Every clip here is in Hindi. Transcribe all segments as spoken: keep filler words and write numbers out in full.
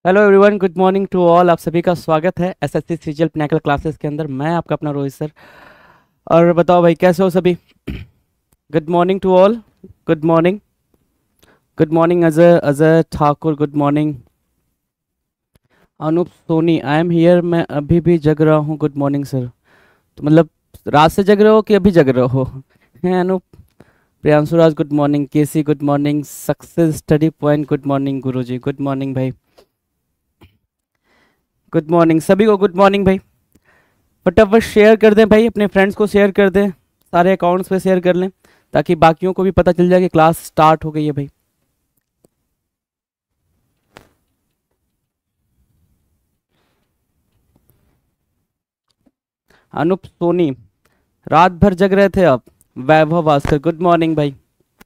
Hello everyone, good morning to all. आप सभी का स्वागत है एसएससी सीजीएल पिनाकल क्लासेस के अंदर। मैं आपका अपना रोहित सर। और बताओ भाई, कैसे हो सभी? Good morning to all. Good morning. Good morning Ajay Ajay Thakur, good morning. Anoop Soni, I am here, मैं अभी भी जग रहा हूँ, गुड मॉर्निंग सर। तो मतलब रात से जग रहे हो कि अभी जग रहे हो? हैं Anoop. Priyanshu Raj, good morning. KC, good morning. Success study point, good morning. Guruji, good morning भाई। गुड मॉर्निंग सभी को, गुड मॉर्निंग भाई। फटाफट शेयर कर दें भाई, अपने फ्रेंड्स को शेयर कर दें, सारे अकाउंट्स पे शेयर कर लें ताकि बाकियों को भी पता चल जाए कि क्लास स्टार्ट हो गई है भाई। अनुप सोनी, रात भर जग रहे थे आप? वैभव भास्कर, गुड मॉर्निंग भाई।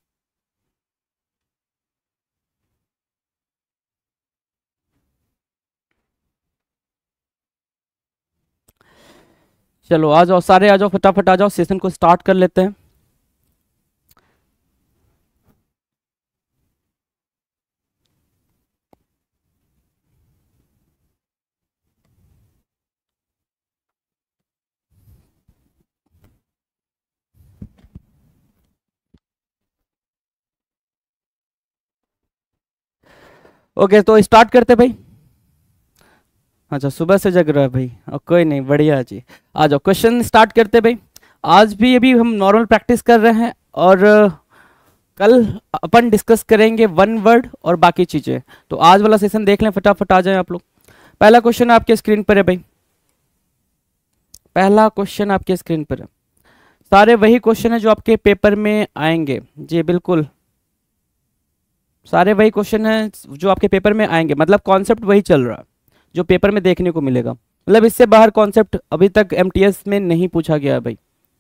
चलो आ जाओ, सारे आ जाओ, फटाफट आ जाओ, सेशन को स्टार्ट कर लेते हैं। ओके, तो स्टार्ट करते भाई। अच्छा, सुबह से जग रहा है भाई, और कोई नहीं, बढ़िया जी। आ जाओ, क्वेश्चन स्टार्ट करते भाई। आज भी अभी हम नॉर्मल प्रैक्टिस कर रहे हैं, और अ, कल अपन डिस्कस करेंगे वन वर्ड और बाकी चीजें। तो आज वाला सेशन देख लें, फटाफट आ जाएं आप लोग। पहला क्वेश्चन आपके स्क्रीन पर है भाई। पहला क्वेश्चन आपके स्क्रीन पर है। सारे वही क्वेश्चन है जो आपके पेपर में आएंगे। जी बिल्कुल, सारे वही क्वेश्चन है जो आपके पेपर में आएंगे, मतलब कॉन्सेप्ट वही चल रहा है जो पेपर में देखने को मिलेगा। मतलब इससे बाहर कॉन्सेप्ट अभी तक एमटीएस में नहीं पूछा गया है भाई।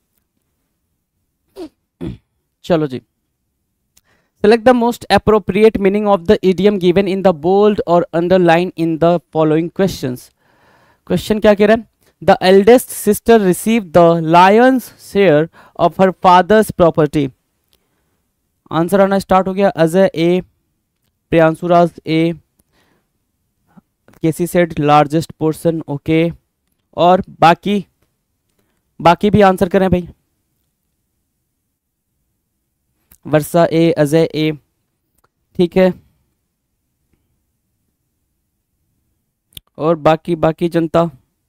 चलो जी। Select the most appropriate meaning of the idiom given in the bold or underline in the following questions. Question क्या कह रहा है? The eldest sister received the lion's share of her father's property. Answer आना स्टार्ट हो गया। Ajay A, Priyanshu Raj A, KC said largest portion, okay. और बाकी बाकी भी आंसर करें भाई। वर्षा ए, अजय ए, ठीक है। और बाकी बाकी जनता,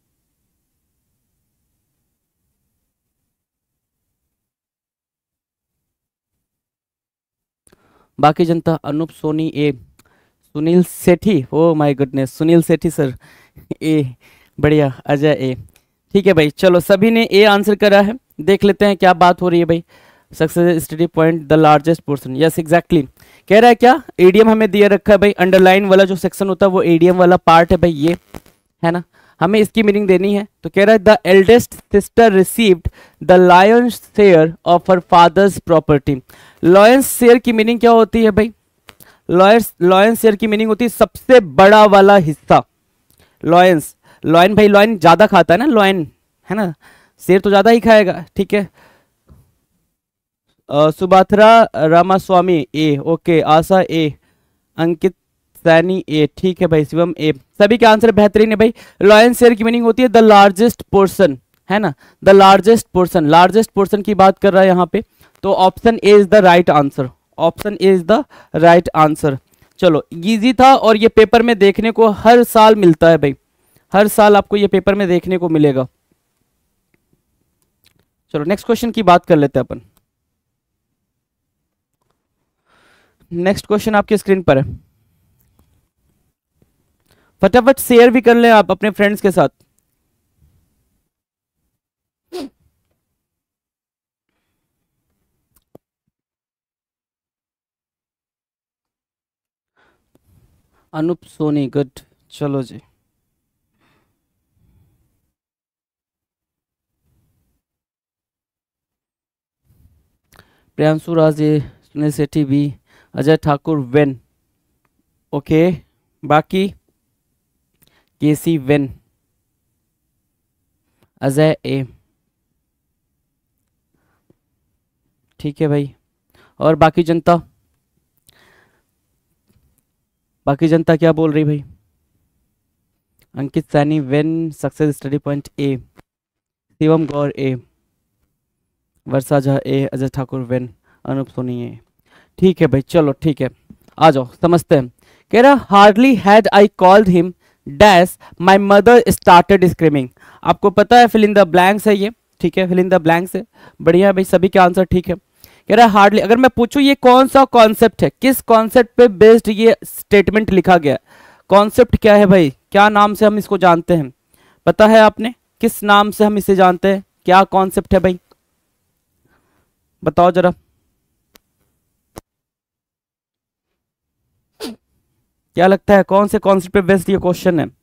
बाकी जनता। Anoop Soni A, Sunil Sethi, oh my goodness, Sunil Sethi sir A, बढ़िया। अजय ए, ठीक है भाई। चलो, सभी ने ए आंसर करा है। देख लेते हैं क्या बात हो रही है भाई। Success study point the largest portion, yes exactly. कह रहा है क्या, एडीएम हमें दिया रखा है भाई। अंडरलाइन वाला जो सेक्शन होता है वो एडीएम वाला पार्ट है भाई, ये है ना। हमें इसकी मीनिंग देनी है। तो कह रहा है the eldest sister received the lion's share of her father's property. Lion's share की मीनिंग क्या होती है भाई? लॉयंस लॉयंस शेयर की मीनिंग होती है सबसे बड़ा वाला हिस्सा। लॉयंस, लॉयन भाई, लॉयन ज्यादा खाता है ना, लॉयन, है ना। शेर तो ज्यादा ही खाएगा, ठीक है। अ, Subathra Ramaswamy A, okay. Asha A, Ankit Saini A, ठीक है भाई। शिवम ए, सभी के आंसर बेहतरीन है भाई। लॉयन शेयर की मीनिंग होती है द लार्जेस्ट पोर्शन, है ना। The largest portion, largest portion की बात कर रहा है यहाँ पे। तो option A is the right answer. Option A is the right answer. चलो, इजी था, और ये पेपर में देखने को हर साल मिलता है भाई। हर साल आपको ये पेपर में देखने को मिलेगा। चलो, नेक्स्ट क्वेश्चन की बात कर लेते हैं अपन। नेक्स्ट क्वेश्चन आपके स्क्रीन पर है। फटाफट शेयर भी कर लें आप अपने फ्रेंड्स के साथ। अनुप सोनी, गुड। चलो जी। Priyanshu Raje, Sunil Sethi B, Ajay Thakur when, okay. बाकी केसी वेन, अजय ए, ठीक है भाई। और बाकी जनता, बाकी जनता क्या बोल रही भाई? Ankit Saini when success study point A, Shivam Gaur A, Varsha Jha A, Ajay Thakur when, Anoop Soni A. ठीक है भाई, चलो ठीक है, आ जाओ समझते हैं। कह रहा hardly had I called him dash my mother started screaming. आपको पता है फिल इन द ब्लैंक्स है ये, ठीक है, फिल इन द ब्लैंक्स है। बढ़िया भाई, सभी के आंसर ठीक है। कह रहा है हार्डली, अगर मैं पूछूं ये कौन सा कॉन्सेप्ट है, किस कॉन्सेप्ट पे बेस्ड ये स्टेटमेंट लिखा गया, कॉन्सेप्ट क्या है भाई, क्या नाम से हम इसको जानते हैं, पता है आपने किस नाम से हम इसे जानते हैं, क्या कॉन्सेप्ट है भाई, बताओ जरा। क्या लगता है कौन से कॉन्सेप्ट पे बेस्ड ये क्वेश्चन है?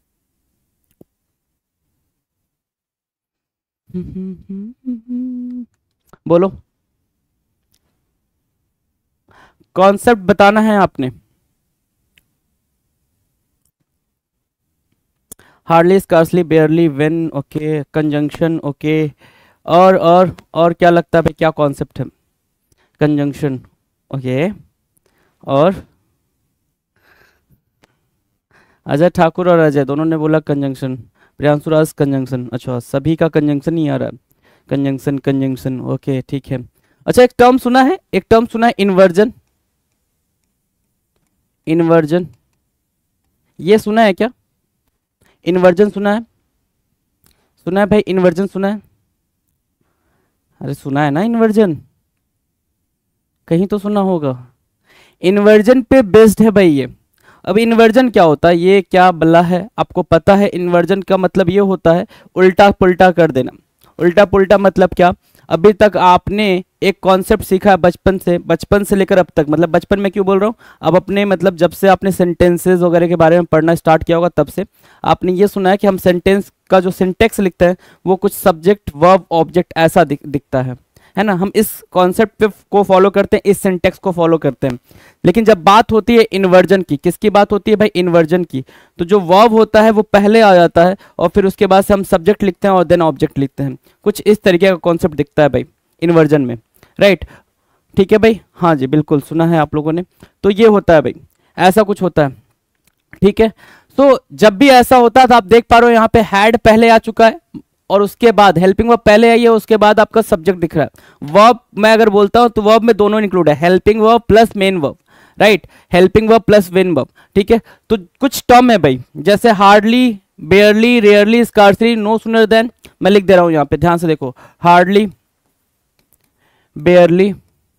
बोलो, कॉन्सेप्ट बताना है आपने। Hardly, scarcely, barely, when, okay, conjunction, okay, और और और क्या लगता है भाई, क्या कॉन्सेप्ट है? कंजंक्शन, ओके, और अजय ठाकुर और अजय दोनों ने बोला कंजंक्शन, प्रियांशु राज कंजंक्शन, अच्छा सभी का कंजंक्शन ही आ रहा है, कंजंक्शन कंजंक्शन, ओके ठीक है। अच्छा एक टर्म सुना है, एक टर्म सुना है इन्वर्जन, इन्वर्जन, ये सुना है क्या? इन्वर्जन सुना है, सुना है भाई, इन्वर्जन सुना है? अरे सुना है ना इन्वर्जन, कहीं तो सुना होगा। इन्वर्जन पे बेस्ड है भाई ये। अब इन्वर्जन क्या होता है, ये क्या बल्ला है, आपको पता है? इन्वर्जन का मतलब ये होता है उल्टा पुल्टा कर देना। उल्टा पुल्टा मतलब क्या? अभी तक आपने एक कॉन्सेप्ट सीखा है बचपन से, बचपन से लेकर अब तक, मतलब बचपन में क्यों बोल रहा हूँ, अब अपने मतलब जब से आपने सेंटेंसेस वगैरह के बारे में पढ़ना स्टार्ट किया होगा तब से आपने ये सुना है कि हम सेंटेंस का जो सिंटेक्स लिखते हैं वो कुछ सब्जेक्ट वर्ब ऑब्जेक्ट ऐसा दिख, दिखता है है ना। हम इस कॉन्सेप्ट को फॉलो करते हैं, इस सिंटेक्स को फॉलो करते हैं। लेकिन जब बात होती है इन्वर्जन की, किसकी बात होती है भाई? इन्वर्जन की। तो जो वर्ब होता है वो पहले आ जाता है और फिर उसके बाद से हम सब्जेक्ट लिखते हैं और देन ऑब्जेक्ट लिखते हैं। कुछ इस तरीके का कॉन्सेप्ट दिखता है भाई इन्वर्जन में, राइट? ठीक है भाई, हाँ जी बिल्कुल सुना है आप लोगों ने। तो ये होता है भाई, ऐसा कुछ होता है, ठीक है। तो जब भी ऐसा होता है तो आप देख पा रहे हो यहाँ पे हैड पहले आ चुका है और उसके बाद हेल्पिंग वर्ब पहले आई है, उसके बाद आपका सब्जेक्ट दिख रहा है। वर्ब मैं अगर बोलता हूं तो वर्ब में दोनों इंक्लूड है, helping verb plus main verb, right? Helping verb plus main verb, ठीक है। तो कुछ टर्म है भाई, जैसे hardly, barely, rarely, scarcely, no sooner than, मैं लिख दे रहा हूं यहां पे, ध्यान से देखो, हार्डली, बेयरली,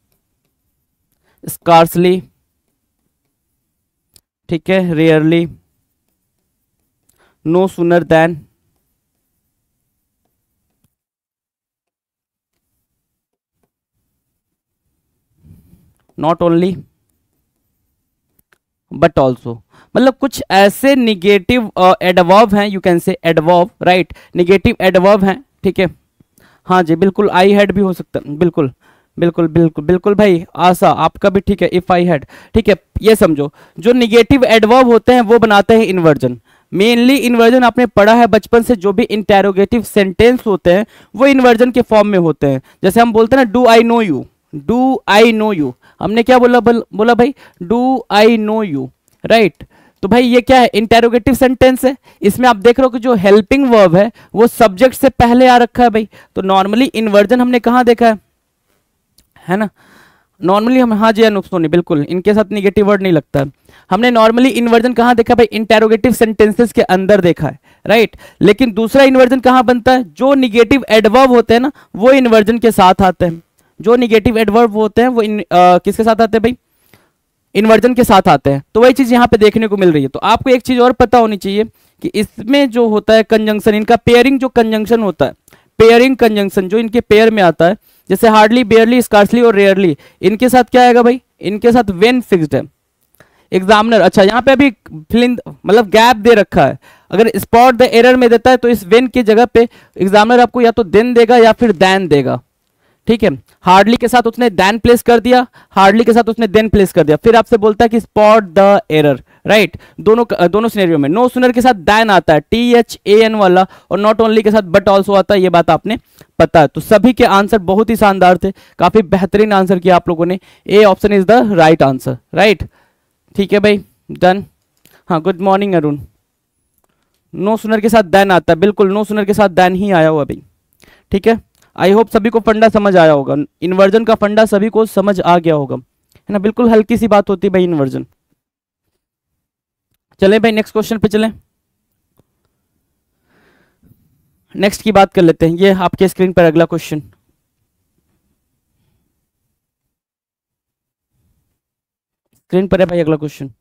स्कार्सली, ठीक है, rarely, no sooner than, not only but also. मतलब कुछ ऐसे निगेटिव एडवर्ब हैं, you can say adverb, right? Negative adverb हैं, ठीक है। हाँ जी बिल्कुल, आई हैड भी हो सकता है, बिल्कुल बिल्कुल बिल्कुल बिल्कुल भाई, आशा आपका भी ठीक है, इफ आई हैड, ठीक है। ये समझो जो निगेटिव एडवर्ब होते हैं वो बनाते हैं इन्वर्जन। मेनली इन्वर्जन आपने पढ़ा है बचपन से, जो भी इंटेरोगेटिव सेंटेंस होते हैं वो इन्वर्जन के फॉर्म में होते हैं। जैसे हम बोलते हैं ना, do I know you, do I know you, हमने क्या बोला बल, बोला भाई do I know you, right? तो भाई ये क्या है? इंटेरोगेटिव सेंटेंस है। इसमें आप देख रहे हो कि जो हेल्पिंग वर्ब है वो सब्जेक्ट से पहले आ रखा है भाई। तो नॉर्मली इन्वर्जन हमने कहाँ देखा है, है ना? नॉर्मली हम, हाँ जी अनूप सोनी बिल्कुल, इनके साथ निगेटिव वर्ड नहीं लगता है। हमने नॉर्मली इन्वर्जन कहाँ देखा भाई? इंटेरोगेटिव सेंटेंसेस के अंदर देखा है, राइट? लेकिन दूसरा इन्वर्जन कहाँ बनता है? जो निगेटिव एडवर्ब होते हैं ना वो इन्वर्जन के साथ आते हैं। जो निगेटिव एडवर्ब होते हैं वो इन, आ, किसके साथ आते हैं भाई? इन्वर्जन के साथ आते हैं। तो वही चीज यहाँ पे देखने को मिल रही है। तो आपको एक चीज और पता होनी चाहिए कि इसमें जो होता है कंजंक्शन, इनका पेयरिंग जो कंजंक्शन होता है, पेयरिंग कंजंक्शन जो इनके पेयर में आता है, जैसे हार्डली, बेयरली, स्कार्सली और रेयरली, इनके साथ क्या आएगा भाई? इनके साथ व्हेन फिक्स्ड है। एग्जामिनर, अच्छा यहाँ पे अभी फिलिंग मतलब गैप दे रखा है, अगर स्पॉट द एरर में देता है तो इस व्हेन की जगह पे एग्जामिनर आपको या तो देन देगा या फिर दैन देगा, ठीक है। हार्डली के साथ उसने दैन प्लेस कर दिया, हार्डली के साथ उसने देन प्लेस कर दिया, फिर आपसे बोलता है कि स्पॉट द एरर, राइट? दोनों दोनों सिनेरियो में नो सुनर के साथ दैन आता है, टी एच ए एन वाला, और नॉट ओनली के साथ बट ऑल्सो आता है, ये बात आपने पता है। तो सभी के आंसर बहुत ही शानदार थे, काफी बेहतरीन आंसर किया आप लोगों ने। A option is the right answer, right? ठीक है भाई, डन। हाँ good morning Arun, no sooner के साथ देन आता है, बिल्कुल नो सुनर के साथ देन ही आया हुआ भाई। ठीक है, आई होप सभी को फंडा समझ आया होगा, इन्वर्जन का फंडा सभी को समझ आ गया होगा, है ना। बिल्कुल हल्की सी बात होती है भाई इन्वर्जन। चले भाई नेक्स्ट क्वेश्चन पे चलें, नेक्स्ट की बात कर लेते हैं। ये आपके स्क्रीन पर अगला क्वेश्चन, स्क्रीन पर है भाई अगला क्वेश्चन।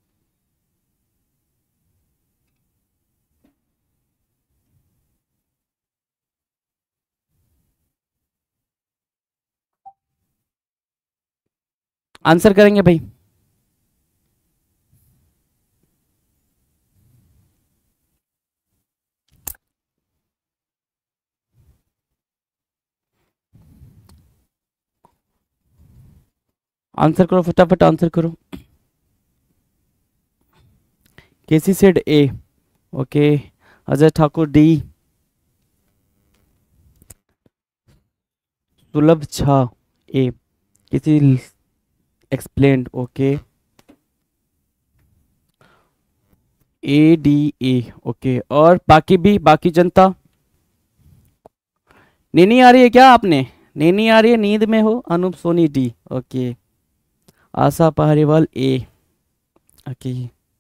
आंसर करेंगे भाई? आंसर करो फटाफट, आंसर करो। KC said A, okay. Ajay Thakur D, Sulabh Jha A, KC explained, okay. A D A, okay. और बाकी भी, बाकी जनता? नींद नहीं आ रही है क्या आपने? नींद नहीं आ रही है, नींद में हो? Anoop Soni D, okay. Asha Pariwal A, okay.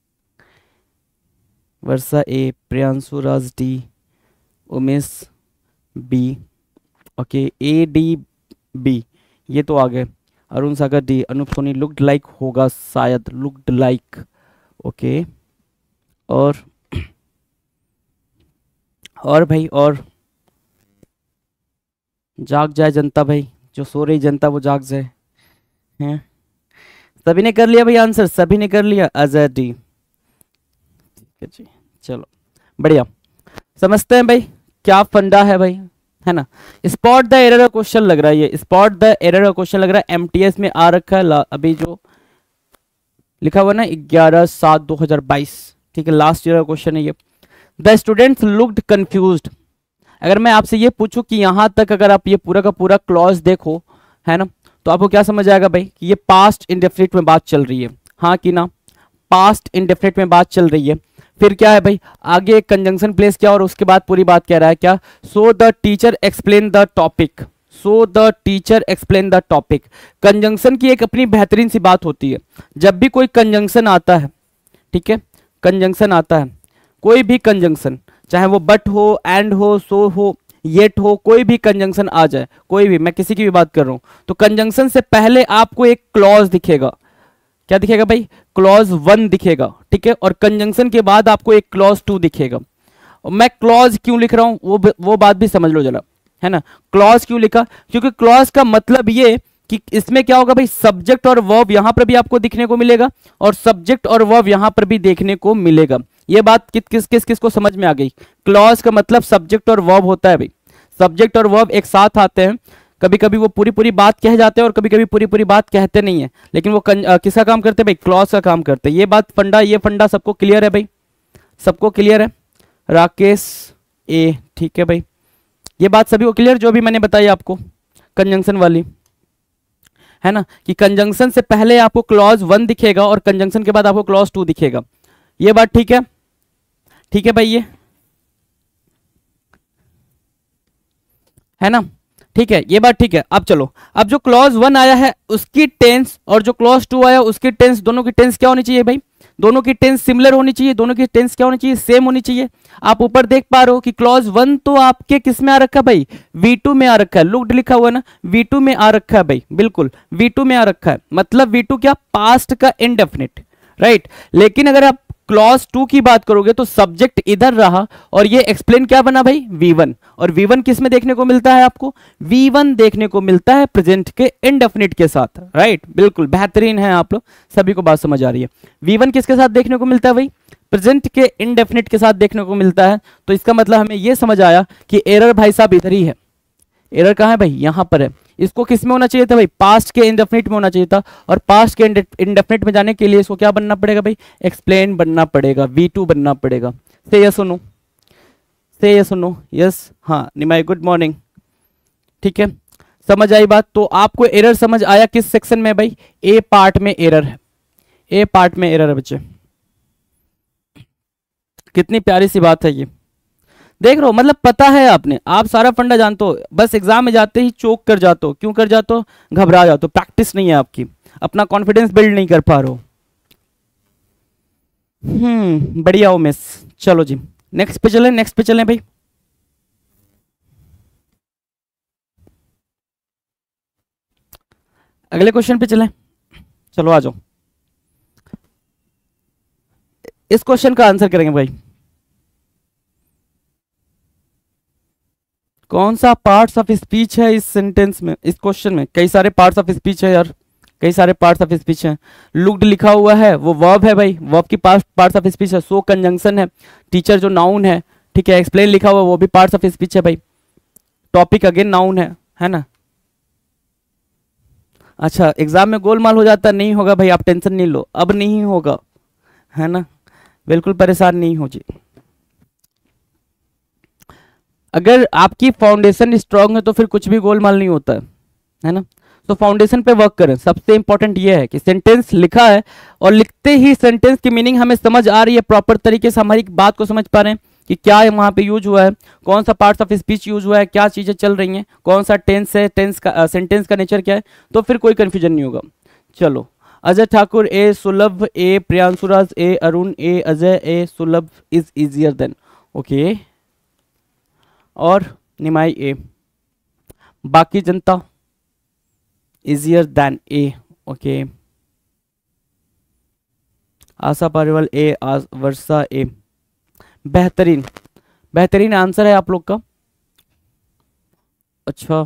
Varsha A, Priyanshu Raj D, Umesh B, okay. A D B ये तो आ गए। Arun Sagar D, Anoop Soni looked like होगा शायद, लुक्ड लाइक, ओके। और और भाई और जाग जाए जनता भाई, जो सो रही जनता वो जाग जाए, हैं? सभी ने कर लिया भाई आंसर, सभी ने कर लिया। अजय डी, ठीक है जी, चलो बढ़िया। समझते हैं भाई क्या फंडा है भाई, है ना। स्पॉट द एरर का क्वेश्चन लग रहा है ये, स्पॉट द एरर का क्वेश्चन लग रहा है, एमटीएस में आ रखा है अभी जो लिखा हुआ ना ग्यारह सात दो हजार बाईस, ठीक है, लास्ट ईयर का क्वेश्चन है ये। The students looked confused. अगर मैं आपसे ये पूछूं कि यहां तक अगर आप ये पूरा का पूरा क्लॉज देखो, है ना, तो आपको क्या समझ आएगा भाई कि ये पास्ट इंडेफिनिट में बात चल रही है, हाँ कि ना, पास्ट इंडेफिनिट में बात चल रही है। फिर क्या है भाई, आगे एक कंजंक्शन प्लेस किया और उसके बाद पूरी बात कह रहा है क्या, so the teacher explain the topic, so the teacher explain the topic. Conjunction की एक अपनी बेहतरीन सी बात होती है, जब भी कोई कंजंक्शन आता है, ठीक है, कंजंक्शन आता है, कोई भी कंजंक्शन, चाहे वो बट हो, एंड हो, सो हो, येट हो, कोई भी कंजंक्शन आ जाए, कोई भी, मैं किसी की भी बात कर रहा हूं, तो कंजंक्शन से पहले आपको एक क्लॉज दिखेगा। क्या दिखेगा भाई? क्लॉज वन दिखेगा, ठीक है, और कंजंक्शन के बाद आपको एक क्लॉज टू दिखेगा। और मैं क्लॉज क्यों लिख रहा हूं वो वो बात भी समझ लो जरा, है ना। क्लॉज क्यों लिखा? क्योंकि क्लॉज का मतलब ये कि इसमें क्या होगा भाई, सब्जेक्ट और वर्ब यहां पर भी आपको दिखने को मिलेगा और सब्जेक्ट और वर्ब यहां पर भी देखने को मिलेगा। ये बात किस किस किस किस को समझ में आ गई? क्लॉज का मतलब सब्जेक्ट और वर्ब होता है भाई, सब्जेक्ट और वर्ब एक साथ आते हैं, कभी कभी वो पूरी पूरी बात कह जाते हैं और कभी कभी पूरी पूरी बात कहते नहीं है, लेकिन वो कं, आ, किसका काम करते हैं भाई? क्लॉज का काम करते हैं। ये बात फंडा, ये फंडा सबको क्लियर है भाई, सबको क्लियर है? राकेश ए, ठीक है भाई, ये बात सभी को क्लियर जो भी मैंने बताई आपको कंजंक्शन वाली, है ना, कि कंजंक्शन से पहले आपको क्लॉज वन दिखेगा और कंजंक्शन के बाद आपको क्लॉज टू दिखेगा। ये बात ठीक है? ठीक है भाई, ये है ना, ठीक है, ये बात ठीक है। अब चलो, अब जो क्लॉज वन आया है उसकी टेंस और जो क्लॉज टू आया उसकी टेंस, दोनों की टेंस क्या होनी चाहिए भाई? दोनों की टेंस सिमिलर होनी चाहिए, दोनों की टेंस क्या होनी चाहिए? सेम होनी चाहिए। आप ऊपर देख पा रहे हो कि क्लॉज वन तो आपके किस में आ रखा है भाई? वी टू में आ रखा है, लुक्ड लिखा हुआ ना, वी टू में आ रखा है भाई, बिल्कुल वी टू में आ रखा है, मतलब वी टू क्या? पास्ट का इंडेफिनिट, राइट। लेकिन अगर आप क्लॉज टू की बात करोगे तो सब्जेक्ट इधर रहा और ये एक्सप्लेन क्या बना भाई? V one. और वी वन किस में देखने को मिलता है आपको? वी वन देखने को मिलता है प्रेजेंट के इंडेफिनिट के साथ, राइट, बिल्कुल बेहतरीन है, आप लोग सभी को बात समझ आ रही है। वी वन किसके साथ देखने को मिलता है भाई? प्रेजेंट के इंडेफिनिट के साथ देखने को मिलता है। तो इसका मतलब हमें यह समझ आया कि एरर भाई साहब इधर ही है। एरर कहां है भाई? यहां पर है। इसको किस में होना चाहिए था भाई? पास्ट के इंडेफिनिट में होना चाहिए था, और पास्ट के इंडेफिनिट में जाने के लिए इसको क्या बनना पड़ेगा भाई? एक्सप्लेन बनना पड़ेगा, वी टू बनना पड़ेगा। से यस सुनो, से यस सुनो, यस, हाँ निमाई गुड मॉर्निंग, ठीक है, समझ आई बात? तो आपको एरर समझ आया किस सेक्शन में भाई? ए पार्ट में एरर है, ए पार्ट में एरर है बच्चे। कितनी प्यारी सी बात है ये, देख रहे हो, मतलब पता है आपने, आप सारा फंडा जानते हो, बस एग्जाम में जाते ही चोक कर जाते हो। क्यों कर जाते हो? घबरा जाते हो, प्रैक्टिस नहीं है आपकी, अपना कॉन्फिडेंस बिल्ड नहीं कर पा रहे हो। हम्म बढ़िया हो मिस। चलो जी नेक्स्ट पे चलें, नेक्स्ट पे चलें भाई। अगले क्वेश्चन पे चलें, चलो आ जाओ। इस क्वेश्चन का आंसर करेंगे भाई। कौन सा पार्ट्स ऑफ स्पीच है इस सेंटेंस में, इस क्वेश्चन में? कई सारे पार्ट्स ऑफ स्पीच है यार, कई सारे पार्ट्स ऑफ स्पीच हैं। लुक्ड लिखा हुआ है वो वर्ब है भाई, वर्ब की पार्ट पार्ट्स ऑफ स्पीच है। सो कंजंक्शन है, टीचर जो नाउन है, ठीक है। एक्सप्लेन लिखा हुआ वो भी पार्ट्स ऑफ स्पीच है भाई। टॉपिक अगेन नाउन है है ना। अच्छा एग्जाम में गोलमाल हो जाता, नहीं होगा भाई, आप टेंशन नहीं लो, अब नहीं होगा, है ना, बिल्कुल परेशान नहीं हो जी। अगर आपकी फाउंडेशन स्ट्रांग है तो फिर कुछ भी गोलमाल नहीं होता है, है ना। तो फाउंडेशन पे वर्क करें। सबसे इंपॉर्टेंट ये है कि सेंटेंस लिखा है और लिखते ही सेंटेंस की मीनिंग हमें समझ आ रही है, प्रॉपर तरीके से हमारी बात को समझ पा रहे हैं कि क्या है वहां पे यूज हुआ है, कौन सा पार्ट्स ऑफ स्पीच यूज हुआ है, क्या चीजें चल रही हैं, कौन सा टेंस है, टेंस का सेंटेंस का नेचर क्या है, तो फिर कोई कंफ्यूजन नहीं होगा। चलो अजय ठाकुर ए, सुलभ ए, प्रियांशुराज ए, अरुण ए, अजय ए, सुलभ इज इजियर देन, ओके, और निमाई ए, बाकी जनता easier than A, okay, Asha Pariwal A, आस, वर्षा ए। बेहतरीन, बेहतरीन आंसर है आप लोग का। अच्छा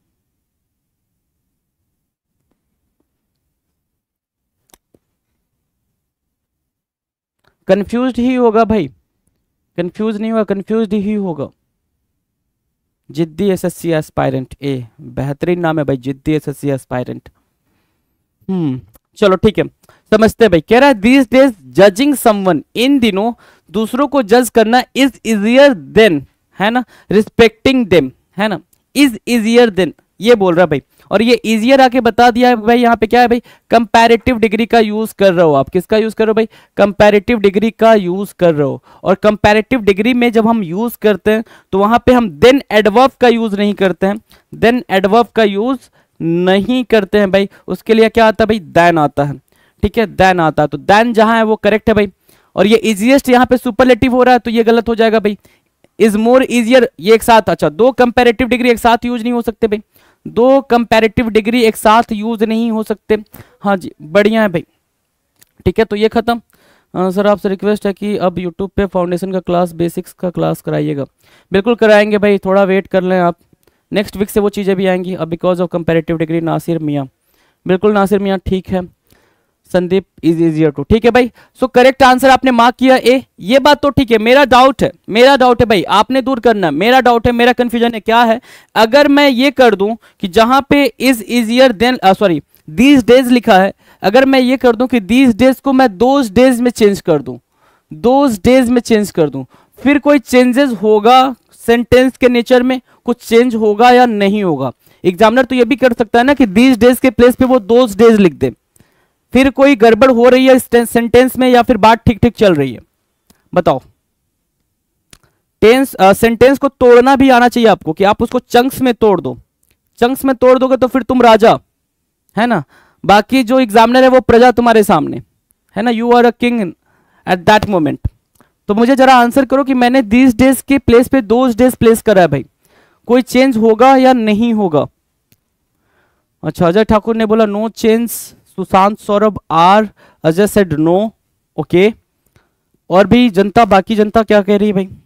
कंफ्यूज्ड ही होगा भाई, कंफ्यूज नहीं होगा, कंफ्यूज्ड ही होगा। जिद्दी एसएससी एस्पायरेंट ए, बेहतरीन नाम है भाई, जिद्दी एसएससी एस्पायरेंट। हम्म चलो ठीक है, समझते हैं भाई। कह रहा है दीज डेज जजिंग समवन, इन दिनों दूसरों को जज करना इज इजियर देन, है ना, रिस्पेक्टिंग देम, है ना, इज इजियर देन ये बोल रहा है भाई। और ये इजियर आके बता दिया है भाई, यहाँ पे क्या है भाई, कंपैरेटिव डिग्री का यूज कर रहे हो आप। किसका यूज कर रहे हो भाई? कंपैरेटिव डिग्री का यूज कर रहे हो। और कंपैरेटिव डिग्री में जब हम यूज करते हैं तो वहां पे हम देन एडवर्ब का यूज नहीं करते हैं, देन एडवर्ब का यूज नहीं करते हैं भाई। उसके लिए क्या आता है भाई? देन आता है, ठीक है, देन आता है। तो देन जहां है वो करेक्ट है भाई। और ये इजिएस्ट यहाँ पे सुपरलेटिव हो रहा है तो ये गलत हो जाएगा भाई। इज मोर इजियर ये एक साथ, अच्छा दो कंपैरेटिव डिग्री एक साथ यूज नहीं हो सकते भाई, दो कंपैरेटिव डिग्री एक साथ यूज नहीं हो सकते। हाँ जी बढ़िया है भाई, ठीक है। तो ये खत्म। आ, सर आपसे रिक्वेस्ट है कि अब यूट्यूब पे फाउंडेशन का क्लास, बेसिक्स का क्लास कराइएगा। बिल्कुल कराएंगे भाई, थोड़ा वेट कर लें आप, नेक्स्ट वीक से वो चीज़ें भी आएंगी। अब because of comparative degree Nasir मियाँ, बिल्कुल नासिर मियाँ ठीक है। संदीप इज इजियर टू, ठीक है भाई। सो करेक्ट आंसर आपने मार्क किया ए, ये बात तो ठीक है। मेरा डाउट है, मेरा डाउट है भाई, आपने दूर करना, मेरा डाउट है, मेरा कंफ्यूजन है, क्या है, अगर मैं ये कर दूं कि जहां पे is easier than, sorry these days लिखा है, अगर मैं ये कर दूं कि दीज डेज को मैं दोज डेज में चेंज कर दूं, दोज डेज में चेंज कर दूं, फिर कोई चेंजेस होगा सेंटेंस के नेचर में, कुछ चेंज होगा या नहीं होगा? एग्जामिनर तो ये भी कर सकता है ना कि दीज डेज के प्लेस पे वो दोज डेज लिख दे, फिर कोई गड़बड़ हो रही है सेंटेंस में या फिर बात ठीक ठीक चल रही है? बताओ। टेंस सेंटेंस को तोड़ना भी आना चाहिए आपको, कि आप उसको चंक्स में तोड़ दो। चंक्स में तोड़ दोगे तो फिर तुम राजा, है ना, बाकी जो एग्जामिनर है वो प्रजा तुम्हारे सामने, है ना, you are a king at that moment. तो मुझे जरा आंसर करो कि मैंने दीज डेज के प्लेस पे दोज डेज प्लेस करा है भाई, कोई चेंज होगा या नहीं होगा? अच्छा अजय ठाकुर ने बोला no change, Sushant Saurabh R, Ajay said no, okay. और भी जनता, बाकी जनता क्या कह रही है भाई?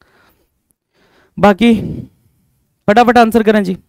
बाकी फटाफट आंसर करें जी।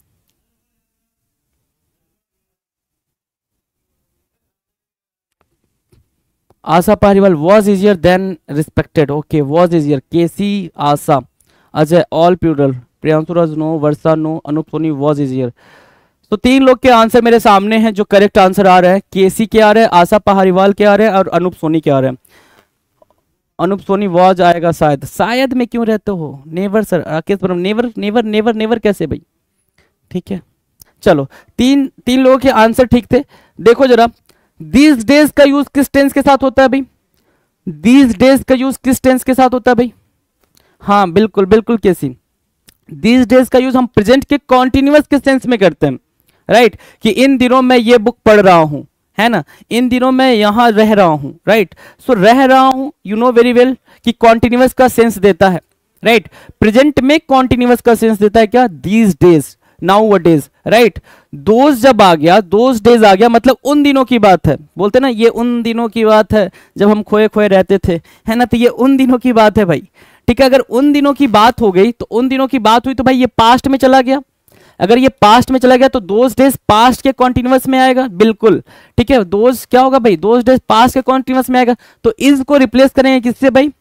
Asha Pariwal was easier than respected, okay, was easier, KC, Asha, Ajay all plural, Priyanshuraj no, Varsha no, Anoop Soni was easier. तो तीन लोग के आंसर मेरे सामने हैं जो करेक्ट आंसर आ रहा है। केसी के आ रहे हैं, आशा पारिवाल के आ रहे हैं और अनूप सोनी के आ रहे हैं। अनूप सोनी वॉज आएगा शायद, शायद में क्यों रहते हो? नेवर सर, राकेश परम, नेवर नेवर नेवर नेवर कैसे भाई? ठीक है चलो, तीन तीन लोगों के आंसर ठीक थे। देखो जरा, दीज डेज का यूज किस टेंस के साथ होता है भाई? दीज डेज का यूज किस टेंस के साथ होता है भाई? हाँ बिल्कुल बिल्कुल केसी, दीज डेज का यूज हम प्रेजेंट के कॉन्टिन्यूअस के सेंस में करते हैं, राइट right? कि इन दिनों मैं ये बुक पढ़ रहा हूं, है ना, इन दिनों मैं यहां रह रहा हूं, राइट right? सो so, रह रहा हूं यू नो वेरी वेल कि कॉन्टिन्यूअस का सेंस देता है, राइट right? प्रेजेंट में कॉन्टिन्यूअस का सेंस देता है क्या, these days, now days, right. Those जब आ गया, दोज डेज आ गया मतलब उन दिनों की बात है, बोलते ना ये उन दिनों की बात है जब हम खोए खोए रहते थे, है ना, तो ये उन दिनों की बात है भाई, ठीक है। अगर उन दिनों की बात हो गई तो उन दिनों की बात हुई तो भाई ये पास्ट में चला गया, अगर ये पास्ट में चला गया तो दोज डेज पास्ट के कॉन्टिन्यूअस में आएगा, बिल्कुल ठीक है। दोज क्या होगा भाई, दोज डेज पास्ट के कॉन्टिन्यूअस में आएगा, तो इसको रिप्लेस करेंगे किससे भाई,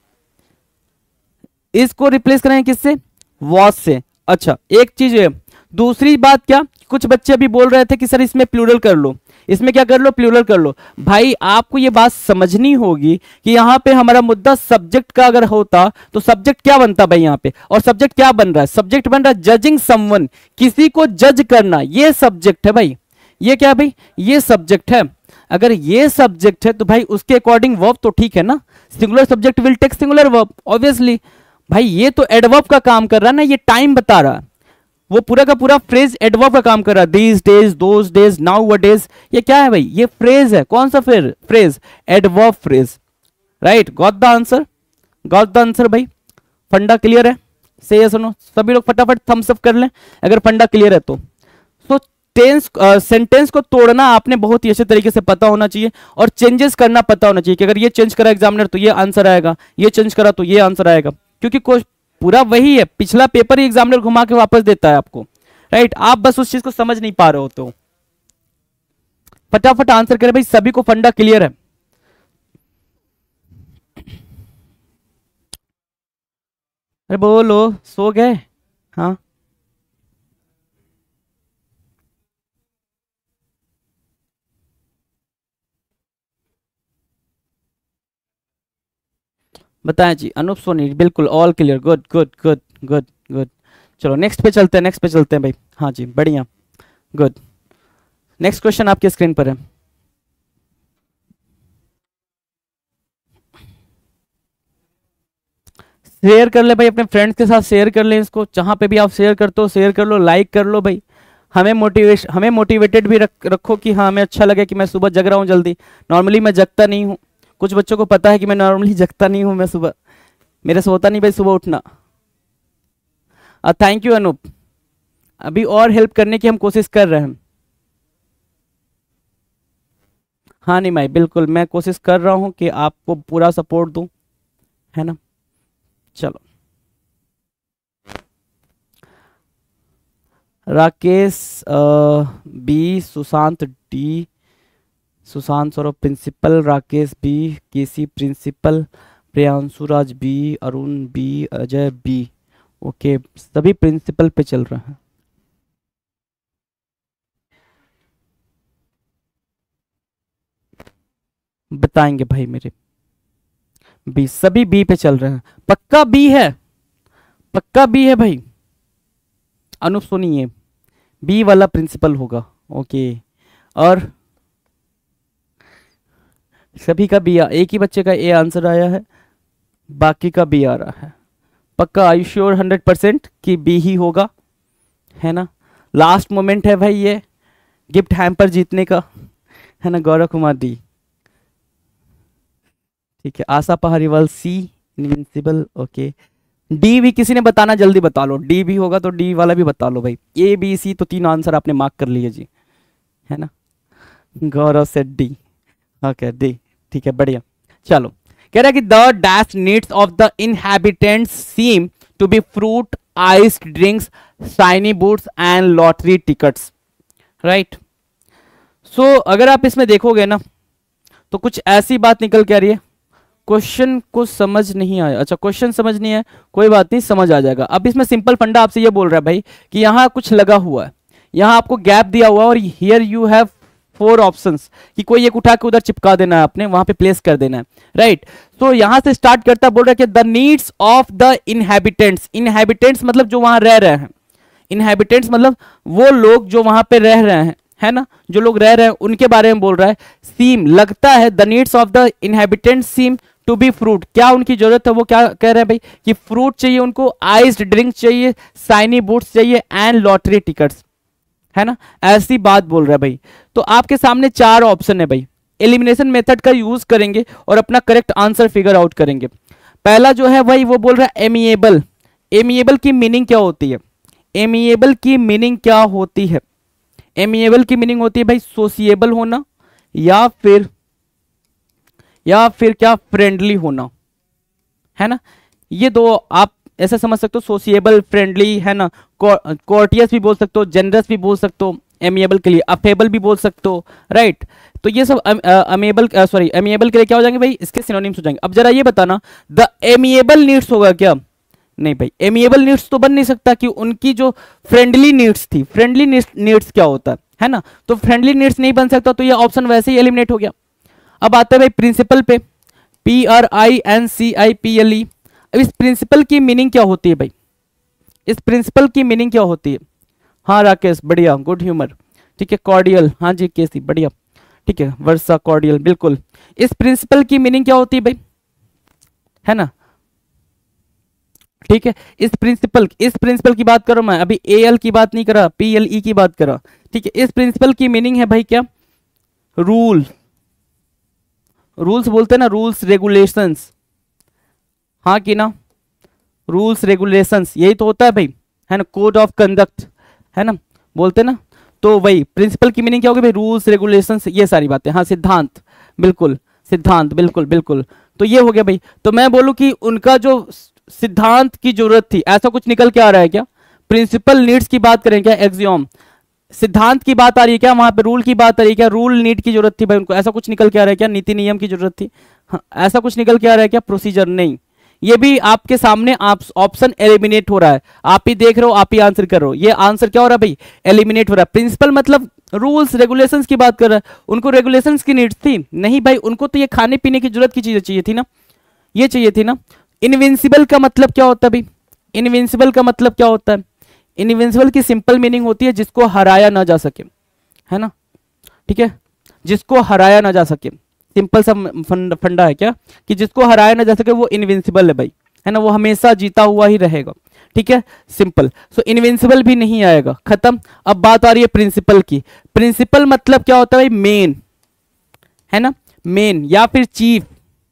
इसको रिप्लेस करेंगे किससे, वॉज से। अच्छा एक चीज है, दूसरी बात क्या, कुछ बच्चे अभी बोल रहे थे कि सर इसमें प्लूरल कर लो, इसमें क्या कर लो, प्लूरल कर लो। भाई आपको ये बात समझनी होगी कि यहाँ पे हमारा मुद्दा सब्जेक्ट का अगर होता तो सब्जेक्ट क्या बनता भाई यहाँ पे, और सब्जेक्ट क्या बन रहा है, सब्जेक्ट बन रहा है जजिंग समवन, किसी को जज करना, ये सब्जेक्ट है भाई, ये क्या भाई, ये सब्जेक्ट है। अगर ये सब्जेक्ट है तो भाई उसके अकॉर्डिंग वर्ब तो ठीक है ना, singular subject will take singular verb obviously. भाई ये तो एडवर्ब का काम कर रहा है ना, ये टाइम बता रहा है, वो पूरा का पूरा फ्रेज एडवर्ब का काम कर रहा है, these days, those days, now days, ये क्या है भाई, ये फ्रेज है, कौन सा फिर phrase, adverb phrase, right. Got the answer, got the answer भाई, फंडा क्लियर है, सही है, सुनो सभी लोग फटाफट थम्स अप कर लें अगर फंडा क्लियर है तो। सो टेंस सेंटेंस को तोड़ना आपने बहुत ही अच्छे तरीके से पता होना चाहिए, और चेंजेस करना पता होना चाहिए कि अगर ये चेंज करा एग्जामिनर तो ये आंसर आएगा, ये चेंज करा तो ये आंसर आएगा, क्योंकि कुछ पूरा वही है, पिछला पेपर ही एग्जामिनर घुमा के वापस देता है आपको, राइट। आप बस उस चीज को समझ नहीं पा रहे हो, तो फटाफट आंसर करें भाई, सभी को फंडा क्लियर है। अरे बोलो, सो गए, हाँ बताएं जी, अनूप सोनी बिल्कुल all clear, good good good good good. चलो नेक्स्ट पे चलते हैं, नेक्स्ट पे चलते हैं भाई, हाँ जी बढ़िया, गुड। नेक्स्ट क्वेश्चन आपके स्क्रीन पर है, शेयर कर ले भाई अपने फ्रेंड्स के साथ, शेयर कर ले इसको, जहां पे भी आप शेयर करते हो शेयर कर लो, लाइक कर लो भाई, हमें मोटिवेशन, हमें मोटिवेटेड भी रख, रखो कि हाँ हमें अच्छा लगे कि मैं सुबह जग रहा हूँ जल्दी, नॉर्मली मैं जगता नहीं हूँ, कुछ बच्चों को पता है कि मैं नॉर्मली जगता नहीं हूँ, मैं सुबह मेरे से होता नहीं भाई सुबह उठना। थैंक यू अनूप, अभी और हेल्प करने की हम कोशिश कर रहे हैं। हाँ नहीं भाई बिल्कुल मैं कोशिश कर रहा हूँ कि आपको पूरा सपोर्ट दूं, है ना। चलो Rakesh B, Sushant D, Sushant Saurabh principal, Rakesh B, KC principal, Priyanshu Raj B, Arun B, Ajay B, okay सभी प्रिंसिपल पे चल रहे हैं। बताएंगे भाई मेरे बी, सभी बी पे चल रहे हैं, पक्का बी है, पक्का बी है भाई, अनुप सुनिए बी वाला प्रिंसिपल होगा, ओके। और सभी का बी, एक ही बच्चे का ए आंसर आया है, बाकी का बी आ रहा है, पक्का आई श्योर हंड्रेड परसेंट कि बी ही होगा, है ना। लास्ट मोमेंट है भाई ये गिफ्ट हैम्पर जीतने का, है ना। गौरव कुमार डी, ठीक है। Asha Pahariwal C, invincible, okay. D भी किसी ने बताना जल्दी बता लो, डी भी होगा तो डी वाला भी बता लो भाई, ए बी सी तो तीन आंसर आपने मार्क कर लिए जी, है ना। गौरव से डी, ओके डी, ठीक है बढ़िया। चलो कह रहा है कि the dash needs of the inhabitants seem to be fruit, iced drinks, shiny boots and lottery tickets, right. So अगर आप इसमें देखोगे ना तो कुछ ऐसी बात निकल के आ रही है, क्वेश्चन को समझ नहीं आया, अच्छा क्वेश्चन समझ नहीं है, कोई बात नहीं समझ आ जाएगा। अब इसमें सिंपल फंडा आपसे ये बोल रहा है भाई कि यहाँ कुछ लगा हुआ है, यहाँ आपको गैप दिया हुआ है, और here you have four options कि कोई एक उठा के उधर चिपका देना है आपने, वहां पे प्लेस कर देना है, राइट। तो यहां से स्टार्ट करता बोल रहा है कि the needs of the inhabitants, inhabitants मतलब जो वहां रह रहे हैं, इनहैबिटेंट्स मतलब वो लोग जो वहां पे रह रहे हैं, है ना, जो लोग रह रहे हैं उनके बारे में बोल रहा है। सीम लगता है, the needs of the inhabitants seem to be fruit, क्या उनकी जरूरत है, वो क्या कह रहे हैं भाई कि फ्रूट चाहिए उनको, आइस्ड ड्रिंक चाहिए, साइनी बूट्स चाहिए एंड लॉटरी टिकट्स, है ना, ऐसी बात बोल रहा है भाई। तो आपके सामने चार ऑप्शन है भाई, एलिमिनेशन मेथड का यूज करेंगे और अपना करेक्ट आंसर फिगर आउट करेंगे। पहला जो है भाई वो बोल रहा है एमिएबल। एमिएबल की मीनिंग क्या होती है, एमिएबल की मीनिंग क्या होती है, एमिएबल की मीनिंग होती है भाई सोशिएबल होना या फिर या फिर क्या फ्रेंडली होना, है ना। ये दो आप ऐसा समझ सकते हो, सोशिएबल, फ्रेंडली, है ना, कोर्टियस भी बोल सकते हो, जेनरस भी बोल सकते हो, एमिएबल के लिए अफेबल भी बोल सकते हो, राइट। तो ये सब अमेबल सॉरी एमिएबल के लिए क्या हो जाएंगे भाई, इसके सिनोनिम्स हो जाएंगे। अब जरा ये बताना, द एमिएबल नीड्स होगा क्या, नहीं भाई, एमिएबल नीड्स तो बन नहीं सकता कि उनकी जो फ्रेंडली नीड्स थी, फ्रेंडली नीड्स क्या होता है है ना, तो फ्रेंडली नीड्स नहीं बन सकता, तो ये ऑप्शन वैसे ही एलिमिनेट हो गया। अब आते हैं भाई प्रिंसिपल पे, P R I N C I P L E. अब इस प्रिंसिपल की मीनिंग क्या होती है भाई, इस प्रिंसिपल की मीनिंग क्या होती है, हाँ राकेश बढ़िया, गुड ह्यूमर, ठीक है, कॉर्डियल, हाँ जी केसी बढ़िया, ठीक है, वर्षा कॉर्डियल, बिल्कुल। इस प्रिंसिपल की मीनिंग क्या होती है भाई, है ना, ठीक है, इस प्रिंसिपल इस प्रिंसिपल की बात करो, मैं अभी ए एल की बात नहीं करा, पी एल ई की बात करा, ठीक है। इस प्रिंसिपल की मीनिंग है भाई क्या, रूल, रूल्स बोलते हैं ना, रूल्स रेगुलेशंस, हाँ कि ना, रूल्स रेगुलेशंस यही तो होता है भाई, है ना, कोड ऑफ कंडक्ट, है ना, बोलते ना। तो वही प्रिंसिपल की मीनिंग क्या होगी भाई, रूल्स रेगुलेशंस, ये सारी बातें, हाँ सिद्धांत, बिल्कुल सिद्धांत, बिल्कुल बिल्कुल। तो ये हो गया भाई, तो मैं बोलूं कि उनका जो सिद्धांत की जरूरत थी, ऐसा कुछ निकल के आ रहा है क्या, प्रिंसिपल नीड्स की बात करें क्या, एक्सियोम, सिद्धांत की बात आ रही है क्या, वहां पे रूल की बात आ रही है क्या, रूल नीड की जरूरत थी भाई उनको, ऐसा कुछ निकल के आ रहा है क्या, नीति नियम की जरूरत थी, हाँ, ऐसा कुछ निकल के आ रहा है क्या, प्रोसीजर नहीं। ये भी आपके सामने आप ऑप्शन एलिमिनेट हो रहा है, आप ही देख रहे हो, आप ही आंसर कर रहे हो, ये आंसर क्या हो रहा है भाई, एलिमिनेट हो रहा है। प्रिंसिपल मतलब रूल्स रेगुलेशंस की बात कर रहा है, उनको रेगुलेशंस की नीड्स थी नहीं भाई, उनको तो ये खाने पीने की जरूरत की चीजें चाहिए थी ना, ये चाहिए थी ना। इनविंसिबल का मतलब क्या होता है भाई, इनविंसिबल का मतलब क्या होता है, इनविंसिबल की सिंपल मीनिंग होती है जिसको हराया ना जा सके, है ना, ठीक है, जिसको हराया ना जा सके, सिंपल सा फंडा है क्या, कि जिसको हराया ना जा सके वो इनविंसिबल है भाई, है ना, वो हमेशा जीता हुआ ही रहेगा, ठीक है, सिंपल। सो इनविंसिबल भी नहीं आएगा, खत्म। अब बात आ रही है प्रिंसिपल की, प्रिंसिपल मतलब क्या होता है भाई, मेन, है ना, मेन या फिर चीफ,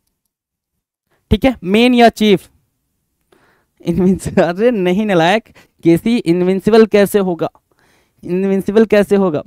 ठीक है, मेन या चीफ। इनविंसिबल, अरे नहीं नलायक, कैसी इनविंसिबल कैसे होगा, इनविंसिबल कैसे होगा,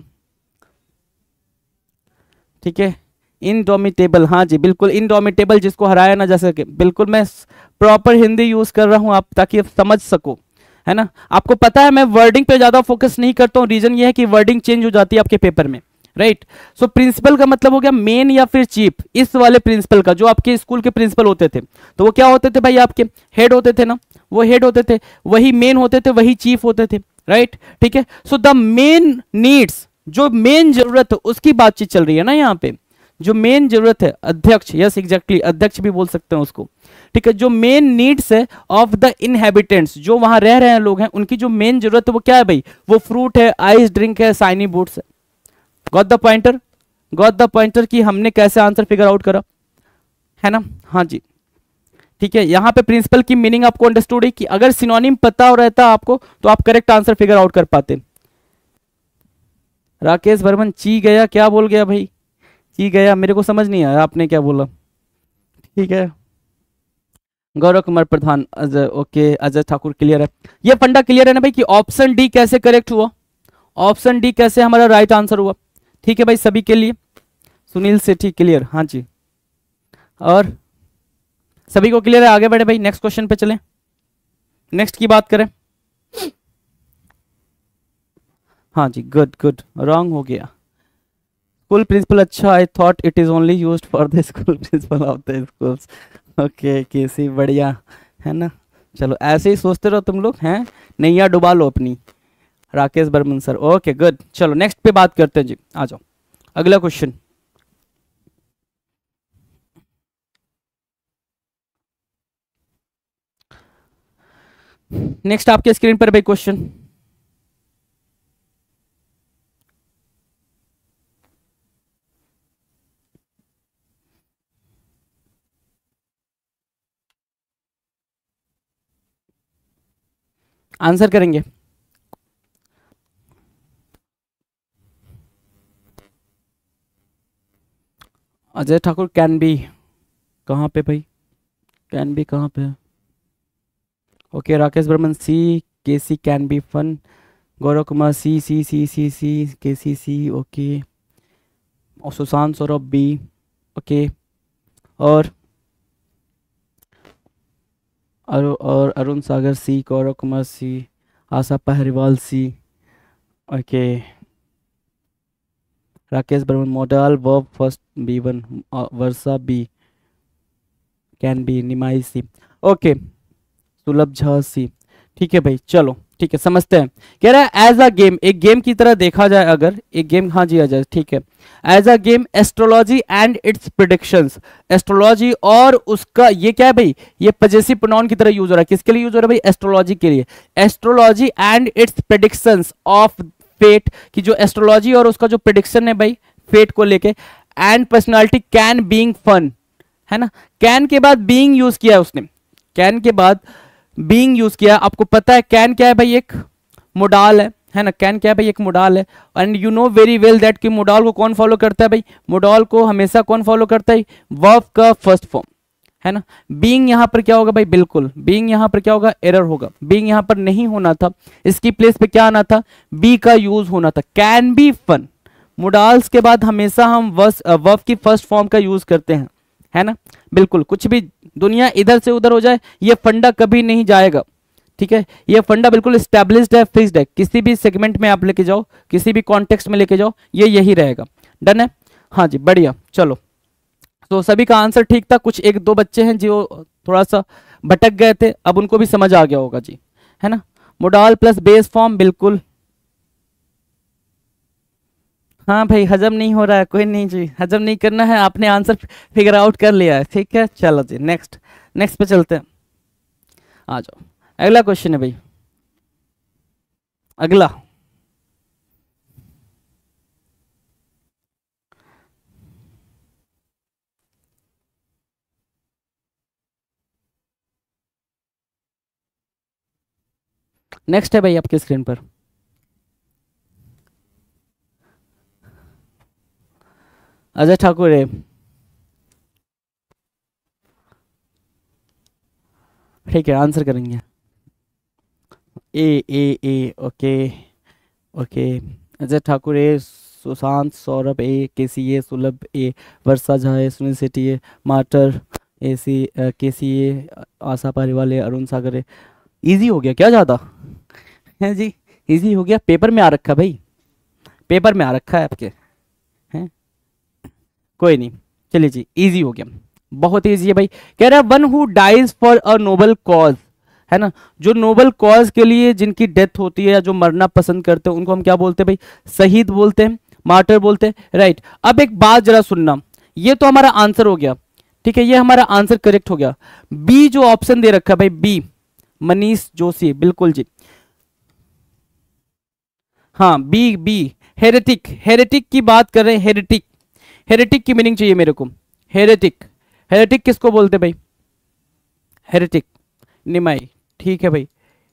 ठीक है, इनडोमिटेबल, हाँ जी बिल्कुल, इनडोमिटेबल जिसको हराया ना जा सके, बिल्कुल मैं प्रॉपर हिंदी यूज कर रहा हूं आप ताकि आप समझ सको, है ना। आपको पता है मैं वर्डिंग पे ज्यादा फोकस नहीं करता हूं, रीजन ये है कि वर्डिंग चेंज हो जाती है आपके पेपर में, राइट। सो प्रिंसिपल का मतलब हो गया मेन या फिर चीफ। इस वाले प्रिंसिपल का, जो आपके स्कूल के प्रिंसिपल होते थे, तो वो क्या होते थे भाई, आपके हेड होते थे ना, वो हेड होते थे, वही मेन होते थे, वही चीफ होते थे, राइट, ठीक है। सो द मेन नीड्स, जो मेन जरूरत है उसकी बातचीत चल रही है ना यहाँ पे, जो मेन जरूरत है, अध्यक्ष, यस एग्जैक्टली, अध्यक्ष भी बोल सकते हैं उसको, ठीक है, जो मेन नीड्स है ऑफ द इनहेबिटेंट्स, जो वहां रह रहे हैं लोग हैं, उनकी जो मेन जरूरत है वो क्या है भाई, वो फ्रूट है, आइस ड्रिंक है, साइनी बूट्स है। Got the pointer, got the pointer कि हमने कैसे आंसर फिगर आउट करा, है ना, हाँ जी, ठीक है। यहां पे प्रिंसिपल की मीनिंग आपको अंडरस्टूड है कि अगर सिनोनिम पता हो रहता आपको तो आप करेक्ट आंसर फिगर आउट कर पाते। राकेश वर्मन ची गया, क्या बोल गया भाई, ची गया, मेरे को समझ नहीं आया आपने क्या बोला, ठीक है। गौरव कुमार प्रधान, अजय, ओके, अजय ठाकुर क्लियर है, ये फंडा क्लियर है ना भाई कि ऑप्शन डी कैसे करेक्ट हुआ, ऑप्शन डी कैसे हमारा राइट आंसर हुआ, ठीक है भाई, सभी के लिए। सुनील सेठी क्लियर, हाँ जी, और सभी को क्लियर है, आगे बढ़े भाई, नेक्स्ट क्वेश्चन पे चलें, नेक्स्ट की बात करें। हाँ जी, गुड गुड, रॉन्ग हो गया, स्कूल प्रिंसिपल, अच्छा, I thought it is only used for the school principal of the schools, okay KC बढ़िया, है ना, चलो ऐसे ही सोचते रहो तुम लोग, हैं नैया डुबा लो अपनी। Rakesh Barman sir, okay good, चलो नेक्स्ट पे बात करते हैं जी, आ जाओ अगला क्वेश्चन। नेक्स्ट आपके स्क्रीन पर भाई क्वेश्चन, आंसर करेंगे। अजय ठाकुर कैन बी कहाँ पे भाई, कैन बी कहाँ पे है? Okay Rakesh Barman C, K C can be fun, Gaurav Kumar C C C C C K C C okay, और सुशांत सौरभ बी ओके, और और, और Arun Sagar C, Gaurav Kumar C, Asha Paharwal C okay, Rakesh Barman modal verb first B one, Varsha B, can be, Nimai C okay, Sulabh Jha सी। ठीक है भाई चलो ठीक है समझते हैं। कह रहा है एज अ गेम, एक गेम की तरह देखा जाए अगर, एक गेम, हाँ जी आ जाए ठीक है, as a game astrology and its predictions, astrology और उसका ये क्या है भाई, ये पजेसिव प्रोनाउन की तरह यूज हो रहा है, किसके लिए यूज हो रहा है भाई, एस्ट्रोलॉजी के लिए, astrology and its predictions of fate, की जो एस्ट्रोलॉजी और उसका जो प्रिडिक्शन है भाई फेट को लेके, and personality can being fun, है ना, कैन के बाद बीइंग यूज किया है उसने, कैन के बाद बीइंग यूज किया, आपको पता है कैन क्या है भाई, एक मोडाल है, है ना, कैन क्या है भाई, एक मोडाल है, and you know very well that कि मोडाल को कौन फॉलो करता है भाई, मोडाल को हमेशा कौन फॉलो करता है, वर्ब का फर्स्ट फॉर्म, है ना, बीइंग यहां पर क्या होगा भाई, बिल्कुल बीइंग यहां पर क्या होगा, एरर होगा, बीइंग यहां पर नहीं होना था, इसकी प्लेस पे क्या आना था, बी का यूज होना था, कैन बी फन, मोडाल्स के बाद हमेशा हम वर्ब की फर्स्ट फॉर्म का यूज करते हैं, है ना, बिल्कुल, कुछ भी दुनिया इधर से उधर हो जाए ये फंडा कभी नहीं जाएगा, ठीक है, ये फंडा बिल्कुल एस्टैब्लिश्ड है, फिक्स्ड है, किसी भी सेगमेंट में आप लेके जाओ, किसी भी कॉन्टेक्स्ट में लेके जाओ, ये यही रहेगा। डन है, हाँ जी बढ़िया, चलो तो सभी का आंसर ठीक था, कुछ एक दो बच्चे हैं जो थोड़ा सा भटक गए थे, अब उनको भी समझ आ गया होगा जी, है ना, मोडाल प्लस बेस फॉर्म, बिल्कुल, हाँ भाई हजम नहीं हो रहा है, कोई नहीं जी, हजम नहीं करना है, आपने आंसर फिगर आउट कर लिया है, ठीक है, चलो जी नेक्स्ट, नेक्स्ट पे चलते हैं, आ जाओ, अगला क्वेश्चन है भाई, अगला नेक्स्ट है भाई आपके स्क्रीन पर, अजय ठाकुर है, ठीक है आंसर करेंगे, A A A okay okay, Ajay Thakur A, Sushant Saurabh A, K C A, Sulabh A, Varsha Jha A, Sunil Sethi A, माटर A C, K C A, Asha Pariwal A, Arun Sagar A, easy हो गया क्या ज़्यादा है जी, इजी हो गया, पेपर में आ रखा भाई, पेपर में आ रखा है आपके, हैं कोई नहीं, चलिए जी इजी हो गया, बहुत इजी है भाई, कह रहा है one who dies for a noble cause, है ना, जो नोबल कॉज के लिए जिनकी डेथ होती है या जो मरना पसंद करते हैं उनको हम क्या बोलते हैं भाई, शहीद बोलते हैं, मार्टर बोलते हैं, राइट। अब एक बात जरा सुनना, ये तो हमारा आंसर हो गया, ठीक है, ये हमारा आंसर करेक्ट हो गया, बी जो ऑप्शन दे रखा है भाई, बी मनीष जोशी, बिल्कुल जी, हाँ बी बी, हेरेटिक, हेरेटिक की बात कर रहे हैं, हेरेटिक, हेरेटिक की मीनिंग चाहिए मेरे को, हेरेटिक, हेरेटिक किसको बोलते भाई, हेरेटिक, निमाई, ठीक है भाई,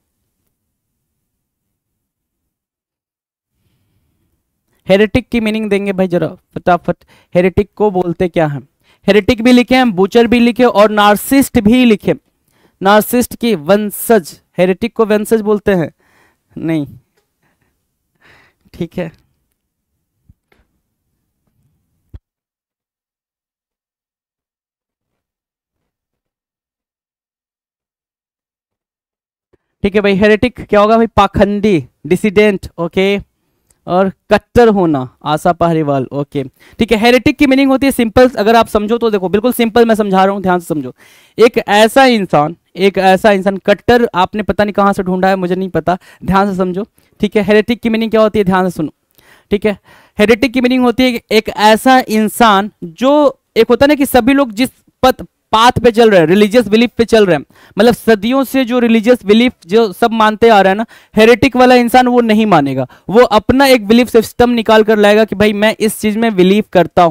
हेरेटिक की मीनिंग देंगे भाई जरा फटाफट, हेरेटिक को बोलते क्या है, हेरेटिक भी लिखे हैं, बूचर भी लिखे और नार्सिस्ट भी लिखे, नार्सिस्ट की वंशज, हेरेटिक को वंशज बोलते हैं, नहीं, ठीक है, ठीक है भाई, हेरेटिक क्या होगा भाई, पाखंडी, डिसिडेंट, ओके, और कट्टर होना, आशा पारीवाल, ओके, ठीक है, हेरेटिक की मीनिंग होती है सिंपल, अगर आप समझो तो देखो बिल्कुल सिंपल मैं समझा रहा हूं, ध्यान से समझो, एक ऐसा इंसान, एक ऐसा इंसान, कट्टर आपने पता नहीं कहां से ढूंढा है, मुझे नहीं पता, ध्यान से समझो, ठीक है, हेरेटिक की मीनिंग क्या होती है, ध्यान से सुनो, ठीक है, हेरेटिक की मीनिंग होती है एक ऐसा इंसान जो, एक होता है ना कि सभी लोग जिस पथ पाथ पे चल रहे हैं, रिलीजियस बिलीफ पे चल रहे हैं, मतलब सदियों से जो रिलीजियस बिलीफ जो सब मानते आ रहे हैं ना, हेरेटिक वाला इंसान वो नहीं मानेगा, वो अपना एक बिलीफ सिस्टम निकाल कर लाएगा कि भाई मैं इस चीज में बिलीव करता हूं,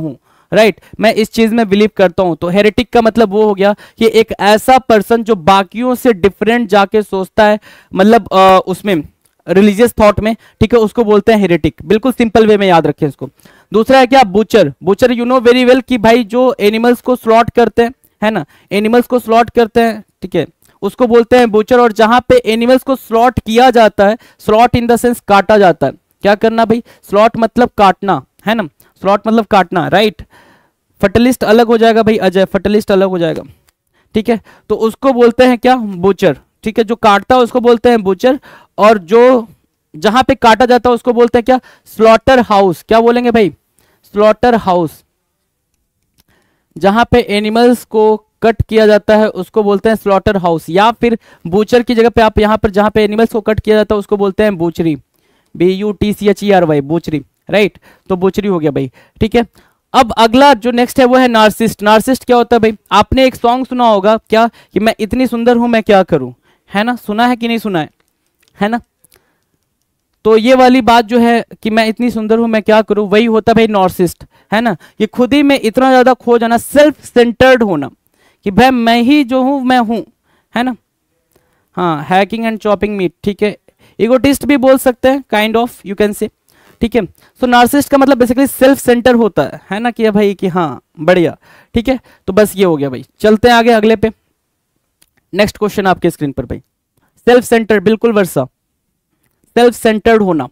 राइट right? मैं इस चीज में बिलीव करता हूं। तो हेरेटिक का मतलब वो हो गया कि एक ऐसा पर्सन जो बाकियों से डिफरेंट जाके सोचता है, मतलब आ, उसमें रिलीजियस थॉट में, ठीक है, उसको बोलते हैं हेरेटिक। बिल्कुल सिंपल वे में याद रखें इसको। दूसरा है क्या, butcher. Butcher you know very well कि भाई जो एनिमल्स को स्लॉट करते हैं, है ना, एनिमल्स को स्लॉट करते हैं, ठीक है, उसको बोलते हैं बुचर। और जहां पे एनिमल्स को स्लॉट किया जाता है, स्लॉट इन द सेंस काटा जाता है, क्या करना भाई, स्लॉट मतलब काटना, है ना, स्लॉट मतलब काटना, राइट। फटलिस्ट अलग हो जाएगा भाई अजय, फटलिस्ट अलग हो जाएगा, ठीक है, तो उसको बोलते हैं क्या, बुचर, ठीक है, जो काटता है उसको बोलते हैं बुचर। और जो जहां पे काटा जाता है उसको बोलते हैं क्या, स्लॉटर हाउस। क्या बोलेंगे भाई, स्लॉटर हाउस। जहां पे एनिमल्स को कट किया जाता है उसको बोलते हैं स्लॉटर हाउस। या फिर बूचर की जगह पे आप यहां पर जहां पे एनिमल्स को कट किया जाता है उसको बोलते हैं butchery, B U T C H E R Y, butchery, right. तो बूचरी हो गया भाई, ठीक है। अब अगला जो नेक्स्ट है वो है नार्सिस्ट। नार्सिस्ट क्या होता है भाई, आपने एक सॉन्ग सुना होगा क्या, कि मैं इतनी सुंदर हूं मैं क्या करूं, है ना, सुना है कि नहीं सुना है, है ना। तो ये वाली बात जो है कि मैं इतनी सुंदर हूं मैं क्या करूं, वही होता है भाई नार्सिस्ट, है ना। ये खुद ही में इतना ज्यादा खो जाना, सेल्फ सेंटर्ड होना, कि भाई मैं ही जो हूं मैं हूं, है ना। हाँ, हैकिंग एंड चॉपिंग मीट, ठीक है, इगोटिस्ट भी बोल सकते हैं, काइंड ऑफ यू कैन से, ठीक है। सो नार्सिस्ट का मतलब बेसिकली सेल्फ सेंटर होता है, है ना, कि भाई कि हाँ बढ़िया, ठीक है। तो बस ये हो गया भाई, चलते हैं आगे अगले पे। नेक्स्ट क्वेश्चन आपके स्क्रीन पर भाई, सेल्फ सेंटर, बिल्कुल वर्षा, सेल्फ सेंटर्ड होना,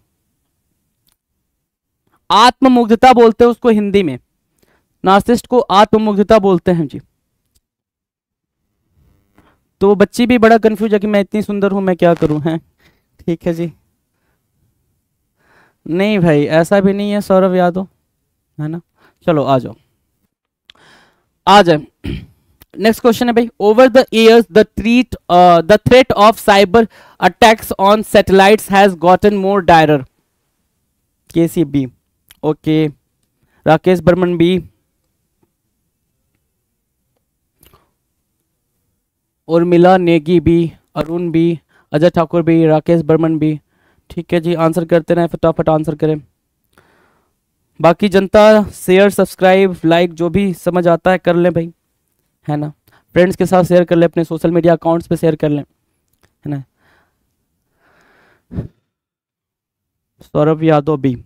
आत्ममुग्धता बोलते हैं उसको हिंदी में, नार्सिस्ट को आत्ममुग्धता बोलते हैं जी। तो बच्ची भी बड़ा कंफ्यूज है कि मैं इतनी सुंदर हूं मैं क्या करूं, हैं, ठीक है जी। नहीं भाई ऐसा भी नहीं है सौरभ यादव, है ना। चलो आ जाओ, आ जाए। नेक्स्ट क्वेश्चन है भाई, over the years the threat the threat of cyber attacks on satellites has gotten more direr. KC B, okay, Rakesh Barman B, Urmila Negi B, Arun B, Ajay Thakur B, Rakesh Barman B, ठीक है जी। आंसर करते रहें, फटाफट आंसर करें। बाकी जनता शेयर सब्सक्राइब लाइक जो भी समझ आता है कर लें भाई, है ना, फ्रेंड्स के साथ शेयर कर लें, अपने सोशल मीडिया अकाउंट्स पे शेयर कर लें, है ना। सौरभ यादव भी,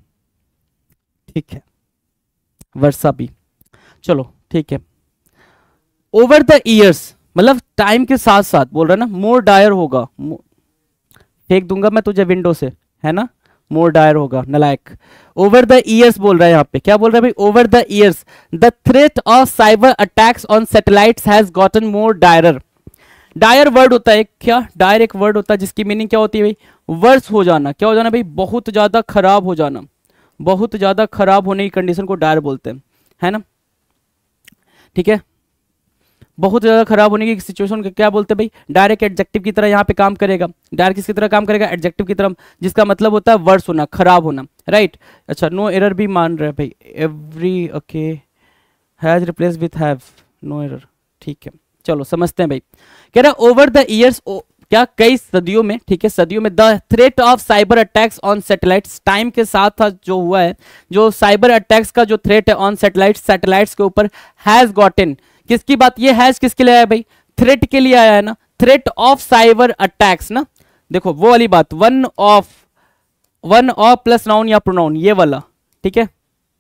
ठीक है, वर्षा भी, चलो ठीक है। ओवर द ईयर्स मतलब टाइम के साथ साथ बोल रहा है ना, मोर डायर होगा, फेंक दूंगा मैं तुझे विंडो से, है ना, मोर डायर होगा, नलायक। ओवर द ईयर्स बोल रहा है यहाँ पे, क्या बोल रहा है भाई, over the years the threat of cyber attacks on satellites has gotten more direr. Dire word होता है क्या, डायर एक वर्ड होता है जिसकी मीनिंग क्या होती है भाई, वर्स हो जाना, क्या हो जाना भाई, बहुत ज्यादा खराब हो जाना, बहुत ज्यादा खराब होने की कंडीशन को डायर बोलते हैं, है ना, ठीक है। बहुत ज्यादा खराब होने की सिचुएशन को क्या बोलते हैं भाई, डायरेक्ट एडजेक्टिव की तरह यहाँ पे काम करेगा। डायरेक्ट किसकी तरह काम करेगा, एडजेक्टिव की तरह, जिसका मतलब होता है वर्स होना, खराब होना, राइट। अच्छा, नो एरर भी मान रहे हैं भाई, every okay has replace with have, no error, ठीक है। चलो समझते हैं भाई, कह रहा ओवर द ईयर्स, क्या कई सदियों में, ठीक है, सदियों में, the threat of cyber attacks on satellites, time के साथ साथ जो हुआ है, जो साइबर अटैक्स का जो थ्रेट है ऑन सैटेलाइट्स, सैटेलाइट्स के ऊपर, हैज गॉटन, किसकी बात, ये हैज किसके लिए आया भाई, थ्रेट के लिए आया है ना, थ्रेट ऑफ साइबर अटैक्स ना, देखो वो वाली बात, one of, one of plus noun या प्रोनाउन, ये वाला, ठीक है।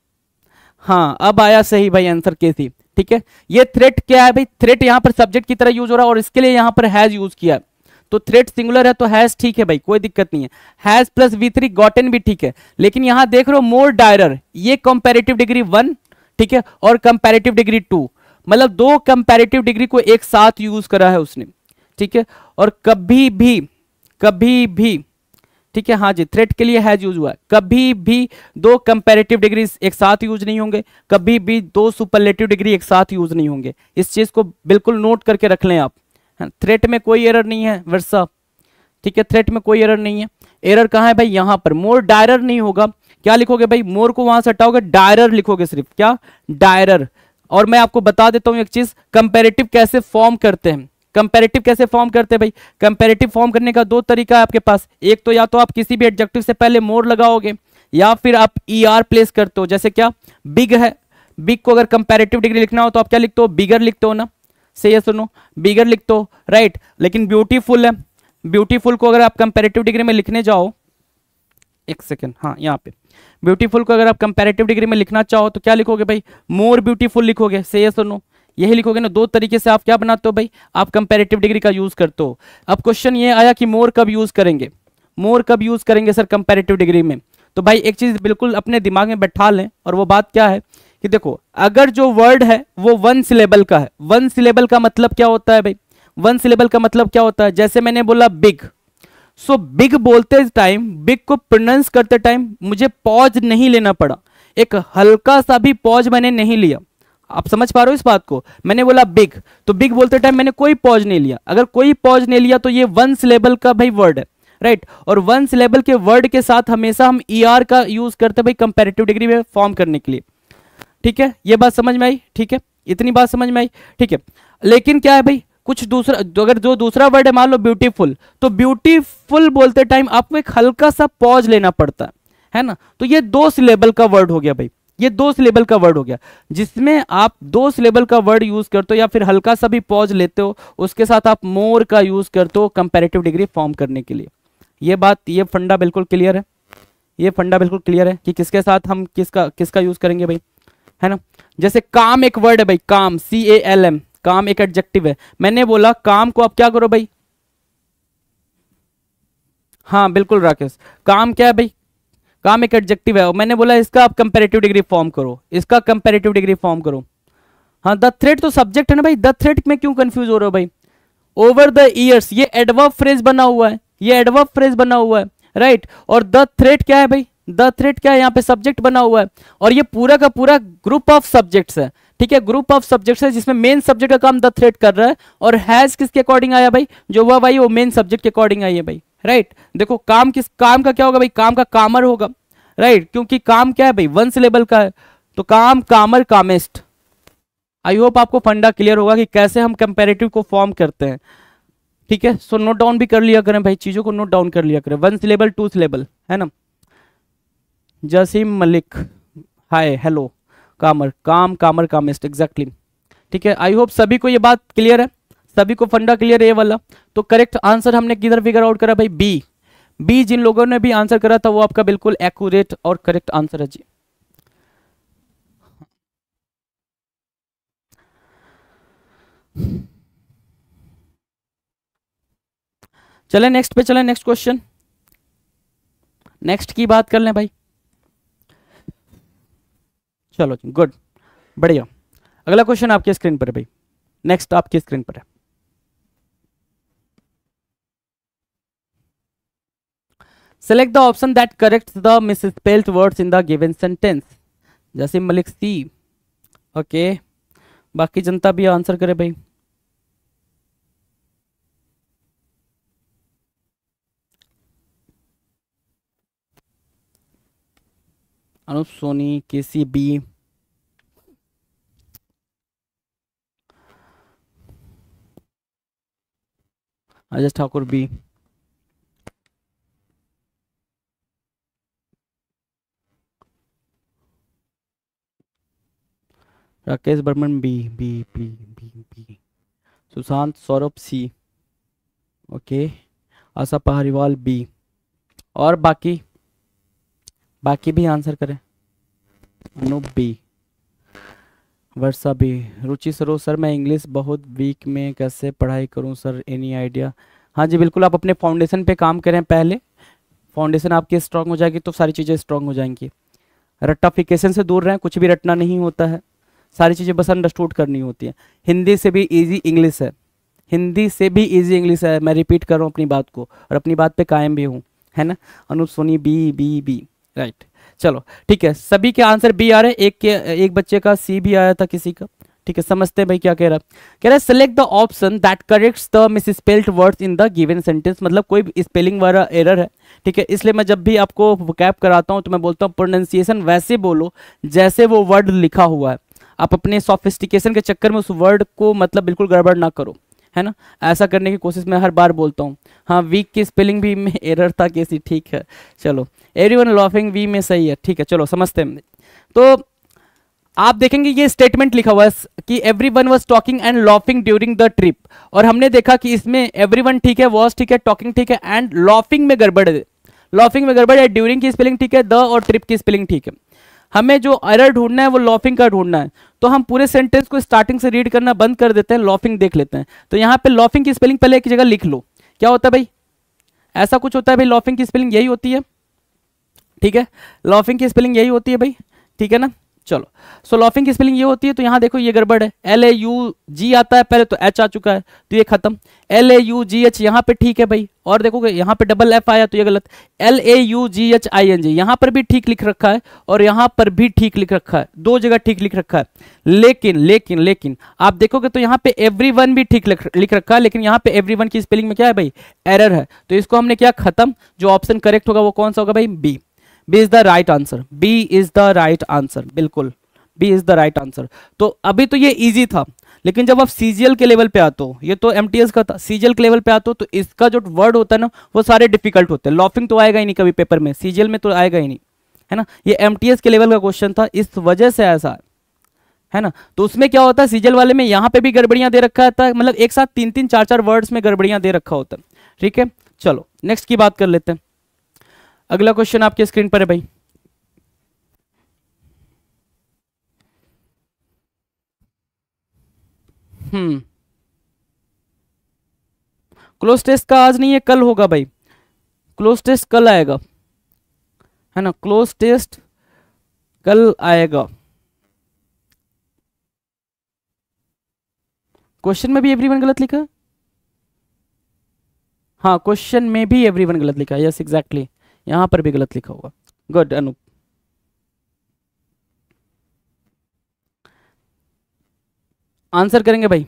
हाँ अब आया सही भाई आंसर के सी, ठीक है। ये थ्रेट क्या है भाई, थ्रेट यहां पर सब्जेक्ट की तरह यूज हो रहा है और इसके लिए यहां पर हैज यूज किया है, तो थ्रेट सिंगुलर है तो हैज ठीक है भाई, कोई दिक्कत नहीं है। Has plus V three gotten भी ठीक है, लेकिन यहां देख रहे हो मोर डायरर, ये कंपैरेटिव डिग्री वन, ठीक है, और कंपैरेटिव डिग्री टू, मतलब दो कंपैरेटिव डिग्री को एक साथ यूज करा है उसने, ठीक है। और कभी भी, कभी भी, ठीक है, हाँ जी, थ्रेट के लिए हैज यूज हुआ है, कभी भी दो कंपैरेटिव डिग्री एक साथ यूज नहीं होंगे, कभी भी दो सुपरलेटिव डिग्री एक साथ यूज नहीं होंगे, इस चीज को बिल्कुल नोट करके रख लें आप। थ्रेट में कोई एरर नहीं है वर्षा, ठीक है, थ्रेट में कोई एरर नहीं है। एरर कहाँ है भाई, यहां पर मोर डायरर नहीं होगा, क्या लिखोगे भाई, मोर को वहां से हटाओगे, डायरर लिखोगे सिर्फ, क्या, डायरर। और मैं आपको बता देता हूं एक चीज, कंपैरेटिव कैसे फॉर्म करते हैं, कंपैरेटिव कैसे फॉर्म करते हैं भाई, कंपैरेटिव फॉर्म करने का दो तरीका है आपके पास, एक तो या तो आप किसी भी एडजेक्टिव से पहले मोर लगाओगे, या फिर आप ई आर प्लेस करते हो, जैसे क्या, बिग है, बिग को अगर कंपैरेटिव डिग्री लिखना हो तो आप क्या लिखते हो, बिगर लिखते हो ना, सही है, सुनो, बिगर लिखते हो, राइट। लेकिन ब्यूटीफुल है, ब्यूटीफुल को अगर आप कंपैरेटिव डिग्री में लिखने जाओ, एक सेकेंड, हाँ यहाँ पे ब्यूटीफुल को अगर आप कंपैरेटिव डिग्री में लिखना चाहो तो क्या लिखोगे भाई, मोर ब्यूटीफुल लिखोगे, सही है, सुनो, यही लिखोगे ना। दो तरीके से आप क्या बनाते हो भाई, आप कंपैरेटिव डिग्री का यूज करते हो। अब क्वेश्चन ये आया कि मोर कब यूज करेंगे, मोर कब यूज करेंगे सर कंपैरेटिव डिग्री में। तो भाई एक चीज बिल्कुल अपने दिमाग में बैठा लें, और वो बात क्या है कि देखो, अगर जो वर्ड है वो वन सिलेबल का है, वन सिलेबल का मतलब क्या होता है भाई, वन सिलेबल का मतलब क्या होता है, जैसे मैंने बोला बिग, सो बिग बोलते टाइम, बिग को प्रोनाउंस करते टाइम मुझे पॉज नहीं लेना पड़ा, एक हल्का सा भी पॉज मैंने नहीं लिया। आप समझ पा रहे हो इस बात को, मैंने बोला बिग, तो बिग बोलते टाइम मैंने कोई पॉज नहीं लिया, अगर कोई पॉज नहीं लिया तो ये वन सिलेबल का भाई वर्ड है, राइट। और वन सिलेबल के वर्ड के साथ हमेशा हम ई आर का यूज करते हैं भाई कंपैरेटिव डिग्री में फॉर्म करने के लिए, ठीक है, ये बात समझ में आई, ठीक है, इतनी बात समझ में आई, ठीक है। लेकिन क्या है भाई, कुछ दूसरा, अगर जो दूसरा वर्ड है मान लो ब्यूटीफुल, तो ब्यूटीफुल बोलते टाइम आपको एक हल्का सा पॉज लेना पड़ता है, है ना। तो ये दो सिलेबल का वर्ड हो गया भाई, ये दो सिलेबल का वर्ड हो गया, जिसमें आप दो सिलेबल का वर्ड यूज करते हो या फिर हल्का सा भी पॉज लेते हो, उसके साथ आप मोर का यूज करते हो कंपैरेटिव डिग्री फॉर्म करने के लिए। ये बात, ये फंडा बिल्कुल क्लियर है, ये फंडा बिल्कुल क्लियर है कि किसके साथ हम किसका किसका यूज करेंगे भाई, है ना। जैसे काम एक वर्ड है भाई, काम, सी ए एल एम, काम एक एडजेक्टिव है, मैंने बोला काम को आप क्या करो भाई, हाँ बिल्कुल राकेश, काम क्या है भाई, काम एक एडजेक्टिव है, और मैंने बोला इसका आप कंपैरेटिव डिग्री फॉर्म करो, इसका कंपैरेटिव डिग्री फॉर्म करो। हाँ, द थ्रेड तो सब्जेक्ट है ना भाई, द थ्रेड में क्यों कंफ्यूज हो रहे हो भाई, ओवर द ईयर्स, ये एडवर्ब फ्रेज बना हुआ है, ये एडवर्ब फ्रेज बना हुआ है, राइट। और द थ्रेड क्या है भाई, द थ्रेड क्या है, यहाँ पे सब्जेक्ट बना हुआ है, और ये पूरा का पूरा ग्रुप ऑफ सब्जेक्ट्स है, ठीक है, ग्रुप ऑफ सब्जेक्ट्स है, जिसमें मेन सब्जेक्ट का काम द थ्रेड कर रहा है, और हैज किसके अकॉर्डिंग आया भाई, जो हुआ भाई वो मेन सब्जेक्ट के अकॉर्डिंग आई है भाई, राइट। देखो काम किस, काम का क्या होगा भाई, काम का कामर होगा, राइट, क्योंकि काम क्या है भाई, वन सिलेबल का है, तो काम, कामर, कामेस्ट। आई होप आपको फंडा क्लियर होगा कि कैसे हम कंपैरेटिव को फॉर्म करते हैं, ठीक है। सो नोट डाउन भी कर लिया करें भाई, चीजों को नोट डाउन कर लिया करें, वन सिलेबल, टू सिलेबल, है ना। जसीम मलिक, हाय, हेलो, कामर, काम, कामर, कामेस्ट, एग्जैक्टली, ठीक है। आई होप सभी को ये बात क्लियर है, सभी को फंडा क्लियर है ये वाला। तो करेक्ट आंसर हमने किधर फिगर आउट करा भाई, बी, बी। जिन लोगों ने भी आंसर करा था वो आपका बिल्कुल एक्यूरेट और करेक्ट आंसर है जी। चले नेक्स्ट पे, चले नेक्स्ट क्वेश्चन, नेक्स्ट की बात कर लें भाई। चलो जी, गुड, बढ़िया। अगला क्वेश्चन आपके स्क्रीन पर है भाई, नेक्स्ट आपकी स्क्रीन पर है। Select the option that corrects the misspelled words in the given sentence. जैसे मलिक सी, ओके, बाकी जनता भी आंसर करे भाई। Anup Soni, KC B, Ajay Thakur B, Rakesh Barman B, B B B B, Sushant Saurabh C, okay, Asha Pahariwal B, और बाकी बाकी भी आंसर करें। अनूप बी, वर्षा बी, रुचि सरो, सर मैं इंग्लिश बहुत वीक में कैसे पढ़ाई करूं सर, एनी आइडिया। हाँ जी बिल्कुल, आप अपने फाउंडेशन पे काम करें पहले, फाउंडेशन आपकी स्ट्रांग हो जाएगी तो सारी चीज़ें स्ट्रांग हो जाएंगी। रट्टाफिकेशन से दूर रहें, कुछ भी रटना नहीं होता है, सारी चीज़ें बस अंडरस्टूड करनी होती है। हिंदी से भी इजी इंग्लिश है, हिंदी से भी इजी इंग्लिश है, मैं रिपीट कर रहा हूँ अपनी बात को, और अपनी बात पे कायम भी हूँ, है ना। Anup Soni B, B B, right. चलो ठीक है, सभी के आंसर बी आ रहे, एक के, एक बच्चे का सी भी आया था किसी का, ठीक है। समझते हैं भाई क्या कह रहा है, कह रहा है select the option that corrects the misspelled words in the given sentence, मतलब कोई स्पेलिंग वाला एरर है, ठीक है। इसलिए मैं जब भी आपको वोकैब कराता हूँ तो मैं बोलता हूँ प्रोनाउंसिएशन वैसे बोलो जैसे वो वर्ड लिखा हुआ है, आप अपने सॉफिस्टिकेशन के चक्कर में उस वर्ड को मतलब बिल्कुल गड़बड़ ना करो, है ना। ऐसा करने की कोशिश मैं हर बार बोलता हूँ। हाँ, वीक की स्पेलिंग भी में एरर था कैसी, ठीक है। चलो, एवरीवन लाफिंग वी में सही है, ठीक है। चलो समझते हैं। तो आप देखेंगे ये स्टेटमेंट लिखा हुआ है कि everyone was talking and laughing during the trip, और हमने देखा कि इसमें एवरीवन ठीक है, वॉज ठीक है, टॉकिंग ठीक है, एंड लॉफिंग में गड़बड़ है। लॉफिंग में गड़बड़ है, ड्यूरिंग की स्पेलिंग ठीक है, द और ट्रिप की स्पेलिंग ठीक है। हमें जो एरर ढूंढना है वो लॉफिंग का ढूंढना है, तो हम पूरे सेंटेंस को स्टार्टिंग से रीड करना बंद कर देते हैं, लॉफिंग देख लेते हैं। तो यहाँ पे लॉफिंग की स्पेलिंग पहले एक जगह लिख लो। क्या होता है भाई, ऐसा कुछ होता है भाई, लॉफिंग की स्पेलिंग यही होती है, ठीक है, लॉफिंग की स्पेलिंग यही होती है भाई, ठीक है ना। चलो, सो लॉफिंग की स्पेलिंग ये होती है, तो यहाँ देखो ये गड़बड़ है, एल ए यू जी आता है पहले, तो एच आ चुका है, तो ये खत्म। L A U G H यहाँ पे ठीक है भाई, और देखोगे यहाँ पे डबल एफ आया तो ये गलत। L A U G H I N G यहाँ पर भी ठीक लिख रखा है, और यहाँ पर भी ठीक लिख रखा है, दो जगह ठीक लिख रखा है। लेकिन लेकिन लेकिन आप देखोगे तो यहाँ पे एवरीवन भी ठीक लिख रखा है, लेकिन यहाँ पे एवरीवन की स्पेलिंग में क्या है भाई, एरर है। तो इसको हमने क्या, खत्म। जो ऑप्शन करेक्ट होगा वो कौन सा होगा भाई, B. B is the right answer, B is the right answer, बिल्कुल B is the right answer. तो अभी तो ये इजी था, लेकिन जब आप सीजीएल के लेवल पे आते हो, ये तो एमटीएस का था, सीजीएल के लेवल पे आते हो तो इसका जो वर्ड होता है ना वो सारे डिफिकल्ट होते हैं। लॉफिंग तो आएगा ही नहीं कभी पेपर में, सीजीएल में तो आएगा ही नहीं, है ना। ये एमटीएस के लेवल का क्वेश्चन था, इस वजह से ऐसा है, है ना। तो उसमें क्या होता है, सीजीएल वाले में यहाँ पे भी गड़बड़ियां दे रखा था, मतलब एक साथ तीन तीन चार चार वर्ड्स में गड़बड़ियां दे रखा होता है, ठीक है। चलो नेक्स्ट की बात कर लेते हैं। अगला क्वेश्चन आपके स्क्रीन पर है भाई। हम्म क्लोज टेस्ट का आज नहीं है, कल होगा भाई, क्लोज टेस्ट कल आएगा, है ना, क्लोज टेस्ट कल आएगा। क्वेश्चन में भी एवरीवन गलत लिखा है, हाँ क्वेश्चन में भी एवरीवन गलत लिखा है, यस एग्जैक्टली, यहां पर भी गलत लिखा होगा। गुड अनूप। आंसर करेंगे भाई।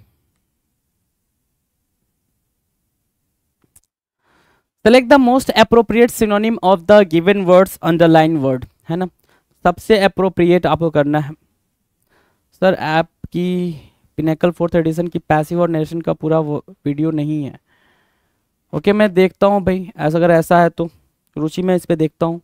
Select the most appropriate synonym of the given words underline word, है ना, सबसे अप्रोप्रिएट आपको करना है। सर ऐप की पिनेकल फोर्थ एडिशन की पैसिव और नरेशन का पूरा वीडियो नहीं है। ओके मैं देखता हूँ भाई, ऐसा अगर ऐसा है तो रुचि मैं इस पे देखता हूँ।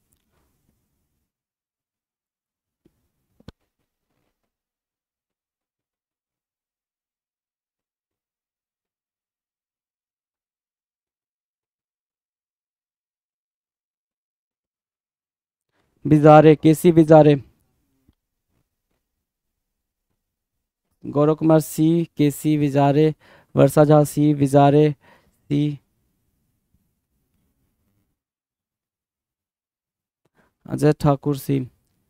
बिजारे, केसी बिजारे, गौरव कुमार सी, केसी विजारे, वर्षा झा सी, विजारे सी, अजय ठाकुर सी।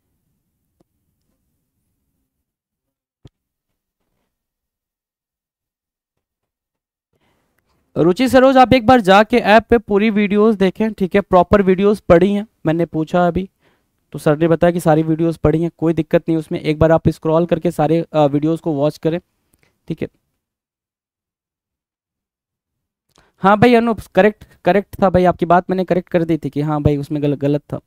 रुचि सरोज आप एक बार जाके ऐप पे पूरी वीडियोस देखें, ठीक है, प्रॉपर वीडियोस पढ़ी हैं, मैंने पूछा अभी तो सर ने बताया कि सारी वीडियोस पढ़ी हैं, कोई दिक्कत नहीं उसमें, एक बार आप स्क्रॉल करके सारे वीडियोस को वॉच करें, ठीक है। हाँ भाई अनूप करेक्ट करेक्ट था भाई, आपकी बात मैंने करेक्ट कर दी थी कि हाँ भाई उसमें गलत गलत था।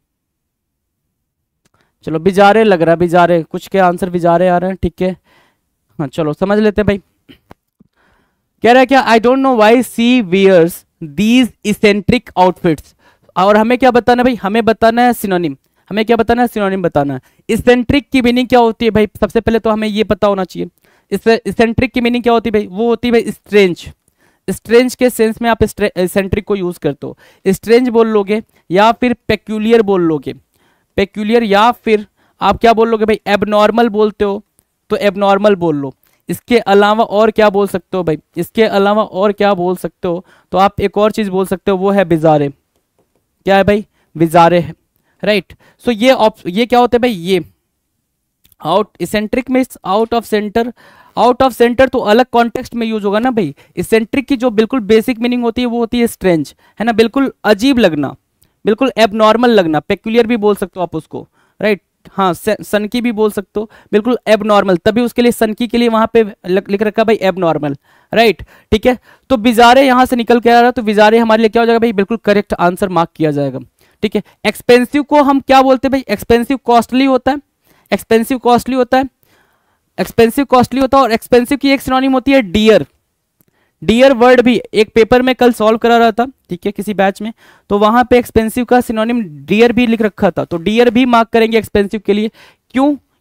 चलो बिजारे लग रहा है, बिजारे कुछ के आंसर बिजारे आ रहे हैं, ठीक है। हाँ चलो समझ लेते हैं भाई। कह रहा है क्या, I don't know why she wears these eccentric outfits, और हमें क्या बताना है भाई, हमें बताना है सिनोनिम, हमें क्या बताना है, सिनोनिम बताना है। इसेंट्रिक की मीनिंग क्या होती है भाई, सबसे पहले तो हमें ये पता होना चाहिए। इसेंट्रिक की मीनिंग क्या होती है भाई, वो होती है भाई स्ट्रेंज। स्ट्रेंज के सेंस में आप इसेंट्रिक को यूज करते हो, स्ट्रेंज बोल लोगे या फिर पेक्यूलियर बोल लोगे, पेक्यूलियर, या फिर आप क्या बोल लोगे भाई, एबनॉर्मल बोलते हो तो एबनॉर्मल बोल लो। इसके अलावा और क्या बोल सकते हो भाई, इसके अलावा और क्या बोल सकते हो, तो आप एक और चीज बोल सकते हो, वो है बिजारे। क्या है भाई, बिजारे है, राइट। सो ये ये क्या होता है भाई, ये आउट, इसेंट्रिक में out of centre, out of centre तो अलग कॉन्टेक्स्ट में यूज होगा ना भाई। इसेंट्रिक की जो बिल्कुल बेसिक मीनिंग होती है वो होती है स्ट्रेंज, है ना, बिल्कुल अजीब लगना, बिल्कुल एबनॉर्मल लगना, पेक्यूलियर भी बोल सकते हो आप उसको, राइट। हाँ सनकी भी बोल सकते हो, बिल्कुल एबनॉर्मल, तभी उसके लिए सनकी के लिए वहां पे लिख रखा भाई एबनॉर्मल, राइट, ठीक है। तो बिजारे यहां से निकल के आ रहा है, तो बिजारे हमारे लिए क्या हो जाएगा भाई, बिल्कुल करेक्ट आंसर मार्क किया जाएगा, ठीक है। एक्सपेंसिव को हम क्या बोलते हैं भाई, एक्सपेंसिव कॉस्टली होता है, एक्सपेंसिव कॉस्टली होता है, एक्सपेंसिव कॉस्टली होता है। और एक्सपेंसिव की एक सिनोनिम होती है डियर, डियर वर्ड भी एक पेपर में कल सॉल्व करा रहा था, ठीक है, किसी बैच में, तो वहां पे एक्सपेंसिव का सिनोनिम डियर भी लिख रखा था, तो डियर भी मार्क करेंगे एक्सपेंसिव के लिए। क्यों,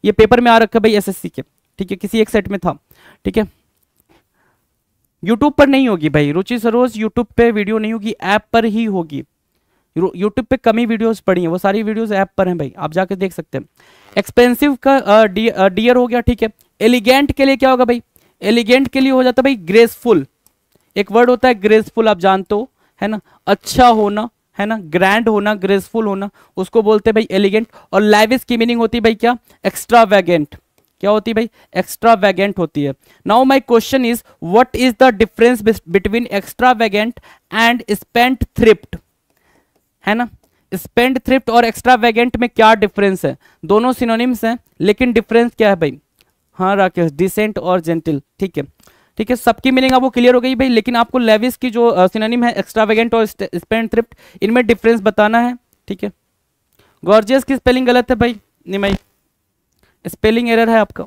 ये पेपर में आ रखा है भाई एसएससी के, ठीक है, किसी एक सेट में था, ठीक है। यूट्यूब पर नहीं होगी भाई, रुचि सरोज यूट्यूब पे वीडियो नहीं होगी, ऐप पर ही होगी। यूट्यूब पे कम ही वीडियोस पड़ी हैं, वो सारी वीडियोस ऐप पर हैं भाई, आप जाके देख सकते हैं। एक्सपेंसिव का डियर हो गया, ठीक है। एलिगेंट के लिए क्या होगा भाई, एलिगेंट के लिए हो जाता है भाई ग्रेसफुल, एक वर्ड होता है ग्रेसफुल, आप जानते हो है ना, अच्छा होना है ना, ग्रैंड होना, ग्रेसफुल होना, उसको बोलते हैं भाई एलिगेंट। और लैविश की मीनिंग होती है भाई क्या, एक्स्ट्रावैगेंट, क्या होती है भाई, एक्स्ट्रावैगेंट होती है। Now my question is what is the difference between extravagant and spendthrift, है ना। स्पेंड थ्रिफ्ट और एक्स्ट्रावैगेंट में क्या डिफरेंस है, दोनों सिनोनिम्स हैं, लेकिन डिफरेंस क्या है भाई, हाँ राकेश, डिसेंट और जेंटल, ठीक है, ठीक है, सबकी मीनिंग आपको क्लियर हो गई भाई, लेकिन आपको लेविस की जो सिनोनिम है एक्स्ट्रावेगेंट और स्पेंड थ्रिफ्ट, इनमें डिफरेंस बताना है, ठीक है। गॉर्जियस की स्पेलिंग गलत है भाई, निमाई स्पेलिंग एरर है आपका,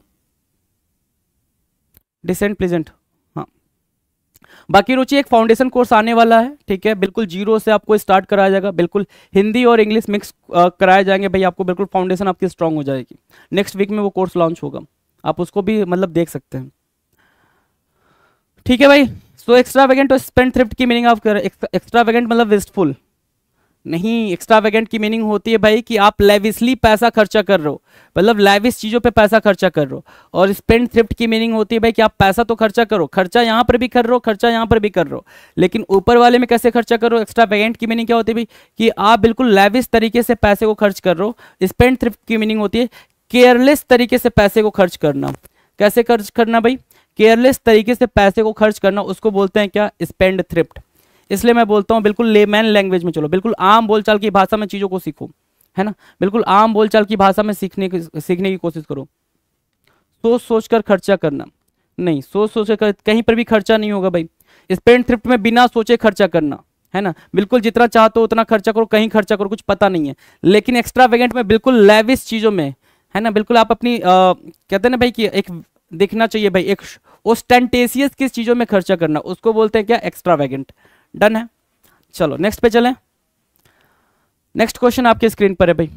डिसेंट प्लेजेंट, हाँ। बाकी रुचि एक फाउंडेशन कोर्स आने वाला है, ठीक है, बिल्कुल जीरो से आपको स्टार्ट कराया जाएगा, बिल्कुल हिंदी और इंग्लिश मिक्स कराए जाएंगे भाई, आपको बिल्कुल फाउंडेशन आपकी स्ट्रांग हो जाएगी। नेक्स्ट वीक में वो कोर्स लॉन्च होगा, आप उसको भी मतलब देख सकते हैं, ठीक है भाई। सो एक्स्ट्रावेगेंट और स्पेंड थ्रिफ्ट की मीनिंग आप कर, एक्स्ट्रावेगेंट मतलब वेस्टफुल नहीं, एक्स्ट्रावेगेंट की मीनिंग होती है भाई कि आप लेविसली पैसा खर्चा कर रहे हो, मतलब लेविस चीजों पे पैसा खर्चा कर रहे हो। और स्पेंड थ्रिफ्ट की मीनिंग होती है भाई कि आप पैसा तो खर्चा करो, खर्चा यहाँ पर भी कर रहे हो, खर्चा यहाँ पर भी कर रहे हो, लेकिन ऊपर वाले में कैसे खर्चा करो। एक्स्ट्रावेगेंट की मीनिंग क्या होती है भाई कि आप बिल्कुल लेविस तरीके से पैसे को खर्च कर रहे हो। स्पेंड थ्रिफ्ट की मीनिंग होती है केयरलेस तरीके से पैसे को खर्च करना। कैसे खर्च करना भाई, केयरलेस तरीके से पैसे को खर्च करना, उसको बोलते हैं क्या, स्पेंड थ्रिफ्ट। इसलिए मैं बोलता हूँ बिल्कुल लेमैन लैंग्वेज में चलो, बिल्कुल आम बोलचाल की भाषा में चीजों को सीखो, है ना, बिल्कुल आम बोलचाल की भाषा में सीखने की सीखने की कोशिश करो। सोच सोच कर खर्चा करना नहीं, सोच सोच कर कहीं पर भी खर्चा नहीं होगा भाई। स्पेंड थ्रिफ्ट में बिना सोचे खर्चा करना, है ना, बिल्कुल जितना चाहते हो उतना खर्चा करो, कहीं खर्चा करो, कुछ पता नहीं है। लेकिन एक्स्ट्रावेगेंट में बिल्कुल लेविश चीजों में, है ना, बिल्कुल आप अपनी आ, कहते हैं ना भाई कि एक दिखना चाहिए भाई, एक ओस्टेंटेशियस किस चीजों में खर्चा करना, उसको बोलते हैं क्या, एक्स्ट्रावेगेंट। डन है, चलो नेक्स्ट पे चलें। नेक्स्ट क्वेश्चन आपके स्क्रीन पर है भाई,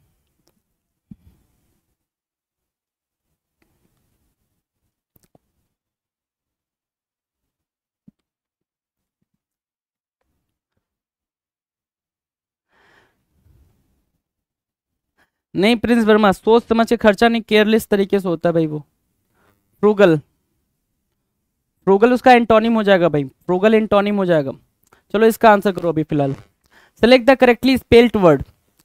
नहीं प्रिंस वर्मा, सोच समझ के खर्चा नहीं, केयरलेस तरीके से होता है भाई वो। फ्रूगल, फ्रूगल उसका एंटोनिम हो जाएगा भाई, फ्रूगल एंटोनिम हो जाएगा। चलो इसका आंसर करो अभी फिलहाल, select the correctly spelled word.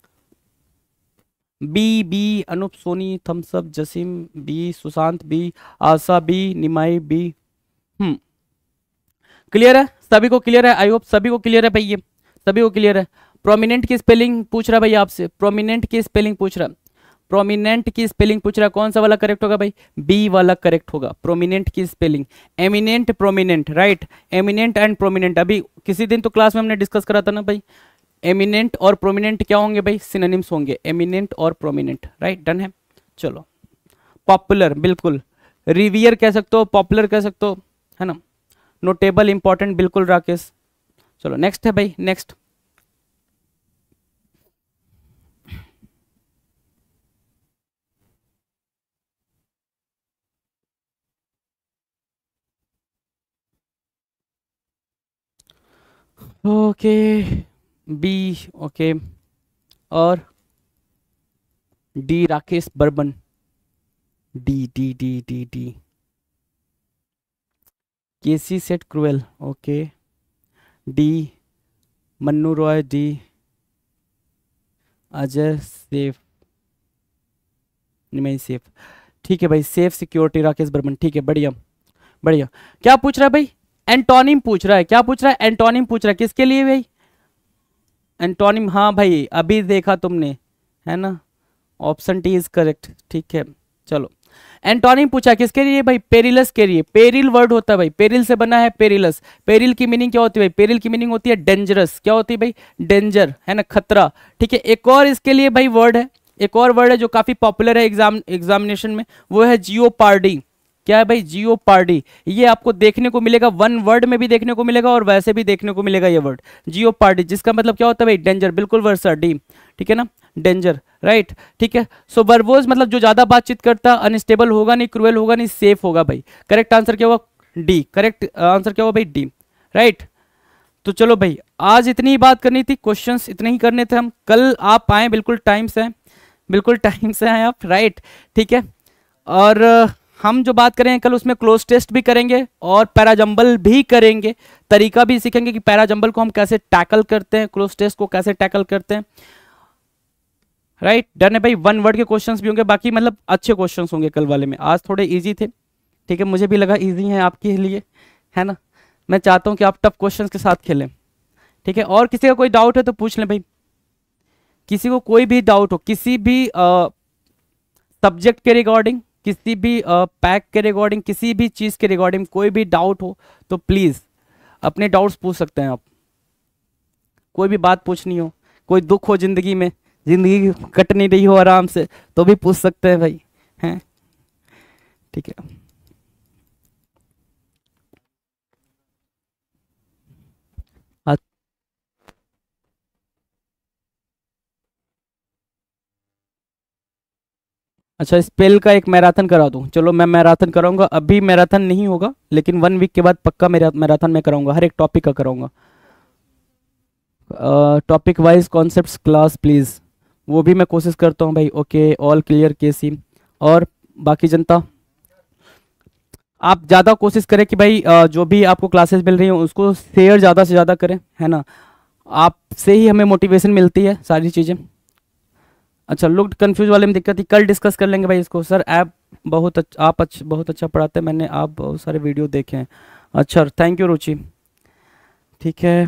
B, B, Anup Soni, thumbs up, Jasim B, Sushant B, Asha B, Nimai B. हम्म क्लियर है, सभी को क्लियर है, आई होप सभी को क्लियर है भाई, ये सभी को क्लियर है। प्रोमिनेंट की स्पेलिंग पूछ रहा भाई आपसे, प्रोमिनेंट की स्पेलिंग पूछ रहा, प्रोमिनेंट की स्पेलिंग पूछ रहा, कौन सा वाला करेक्ट होगा भाई, बी वाला करेक्ट होगा। प्रोमिनेंट की spelling eminent, prominent, right, eminent and prominent. अभी किसी दिन तो क्लास में हमने डिस्कस करा था ना भाई, एमिनेंट और प्रोमिनेंट क्या होंगे भाई, सिनोनिम्स होंगे, एमिनेंट और प्रोमिनेंट, राइट, डन है। चलो पॉपुलर, बिल्कुल रिवियर कह सकते हो, पॉपुलर कह सकते हो, है ना, नोटेबल, इंपॉर्टेंट, बिल्कुल राकेश। चलो नेक्स्ट है भाई, नेक्स्ट ओके, बी, ओके, और D Rakesh Barman, D D D D D KC set cruel, okay, D Mannu Roy, D Ajay safe, नहीं सेफ, ठीक है भाई, सेफ सिक्योरिटी राकेश बर्मन, ठीक है, बढ़िया बढ़िया। क्या पूछ रहा है भाई, एंटोनिम पूछ रहा है, क्या पूछ रहा है, एंटोनिम पूछ रहा है, किसके लिए भाई, एंटोनिम, हाँ भाई अभी देखा तुमने, है ना, ऑप्शन टी इज करेक्ट, ठीक है। चलो एंटोनिम पूछा किसके लिए भाई, पेरिलस के लिए, पेरिल वर्ड होता है भाई, पेरिल से बना है पेरिलस। पेरिल की मीनिंग क्या होती है भाई, पेरिल की मीनिंग होती है डेंजरस, क्या होती है भाई, डेंजर, है ना, खतरा, ठीक है। एक और इसके लिए भाई वर्ड है, एक और वर्ड है जो काफी पॉपुलर है एग्जाम एग्जामिनेशन में, वो है जियोपार्डी, क्या है भाई, जियोपार्डी। ये आपको देखने को मिलेगा, वन वर्ड में भी देखने को मिलेगा और वैसे भी देखने को मिलेगा ये वर्ड जियोपार्डी, जिसका मतलब क्या होता है भाई, डेंजर। बिल्कुल वर्सा डी, ठीक है ना, डेंजर, राइट, ठीक है। सो वर्बोज मतलब जो ज्यादा बातचीत करता, अनस्टेबल होगा नहीं, क्रूएल होगा नहीं, सेफ होगा भाई। करेक्ट आंसर क्या होगा, डी। करेक्ट आंसर क्या होगा भाई, डी, राइट। तो चलो भाई, आज इतनी ही बात करनी थी, क्वेश्चंस इतने ही करने थे हम। कल आप आए बिल्कुल टाइम से, बिल्कुल टाइम से आए आप, राइट, ठीक है। और अ, हम जो बात करें कल उसमें क्लोज टेस्ट भी करेंगे और पैराजंबल भी करेंगे, तरीका भी सीखेंगे कि पैराजंबल को हम कैसे टैकल करते हैं, क्लोज टेस्ट को कैसे टैकल करते हैं, राइट। डन है भाई। वन वर्ड के क्वेश्चंस भी होंगे, बाकी मतलब अच्छे क्वेश्चंस होंगे कल वाले में। आज थोड़े इजी थे, ठीक है, मुझे भी लगा इजी है आपके लिए, है ना। मैं चाहता हूं कि आप टफ क्वेश्चंस के साथ खेलें, ठीक है। और किसी का कोई डाउट है तो पूछ लें भाई, किसी को कोई भी डाउट हो किसी भी सब्जेक्ट के रिगार्डिंग, किसी भी पैक के रिगार्डिंग, किसी भी चीज़ के रिगार्डिंग कोई भी डाउट हो तो प्लीज़ अपने डाउट्स पूछ सकते हैं आप। कोई भी बात पूछनी हो, कोई दुख हो जिंदगी में, जिंदगी कट नहीं रही हो आराम से, तो भी पूछ सकते हैं भाई, हैं, ठीक है। अच्छा, स्पेल का एक मैराथन करा दूं, चलो मैं मैराथन कराऊंगा। अभी मैराथन नहीं होगा लेकिन वन वीक के बाद पक्का मेरा मैराथन मैं कराऊंगा, हर एक टॉपिक का कराऊंगा। Topic wise concepts class please, वो भी मैं कोशिश करता हूँ भाई। Okay, all clear KC. और बाकी जनता, आप ज़्यादा कोशिश करें कि भाई अ, जो भी आपको क्लासेस मिल रही हैं उसको शेयर ज़्यादा से ज़्यादा करें, है ना। आपसे ही हमें मोटिवेशन मिलती है सारी चीज़ें। अच्छा, लुक्ड कंफ्यूज वाले में दिक्कत थी, कल डिस्कस कर लेंगे भाई इसको। सर ऐप बहुत अच्छा, आप अच्छा बहुत अच्छा पढ़ाते हैं, मैंने आप बहुत सारे वीडियो देखे हैं। अच्छा, थैंक यू रुचि, ठीक है।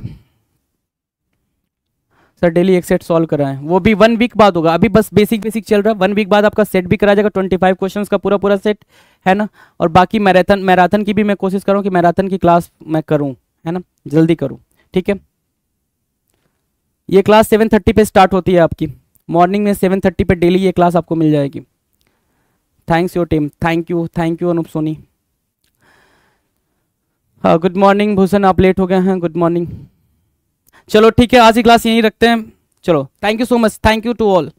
सर डेली एक सेट सॉल्व कराएं, वो भी वन वीक बाद होगा, अभी बस बेसिक बेसिक चल रहा है। वन वीक बाद आपका सेट भी कराया जाएगा, ट्वेंटी फाइव क्वेश्चन का पूरा पूरा सेट, है ना। और बाकी मैराथन मैराथन की भी मैं कोशिश करूँ कि मैराथन की क्लास मैं करूँ, है ना, जल्दी करूँ, ठीक है। ये क्लास सेवन थर्टी पे स्टार्ट होती है आपकी, मॉर्निंग में सेवन थर्टी पे डेली ये क्लास आपको मिल जाएगी। Thanks your team, thank you, thank you Anup Soni. हाँ, गुड मॉर्निंग भूषण, आप लेट हो गए हैं, गुड मॉर्निंग। चलो ठीक है, आज की क्लास यहीं रखते हैं। चलो, thank you so much, thank you to all.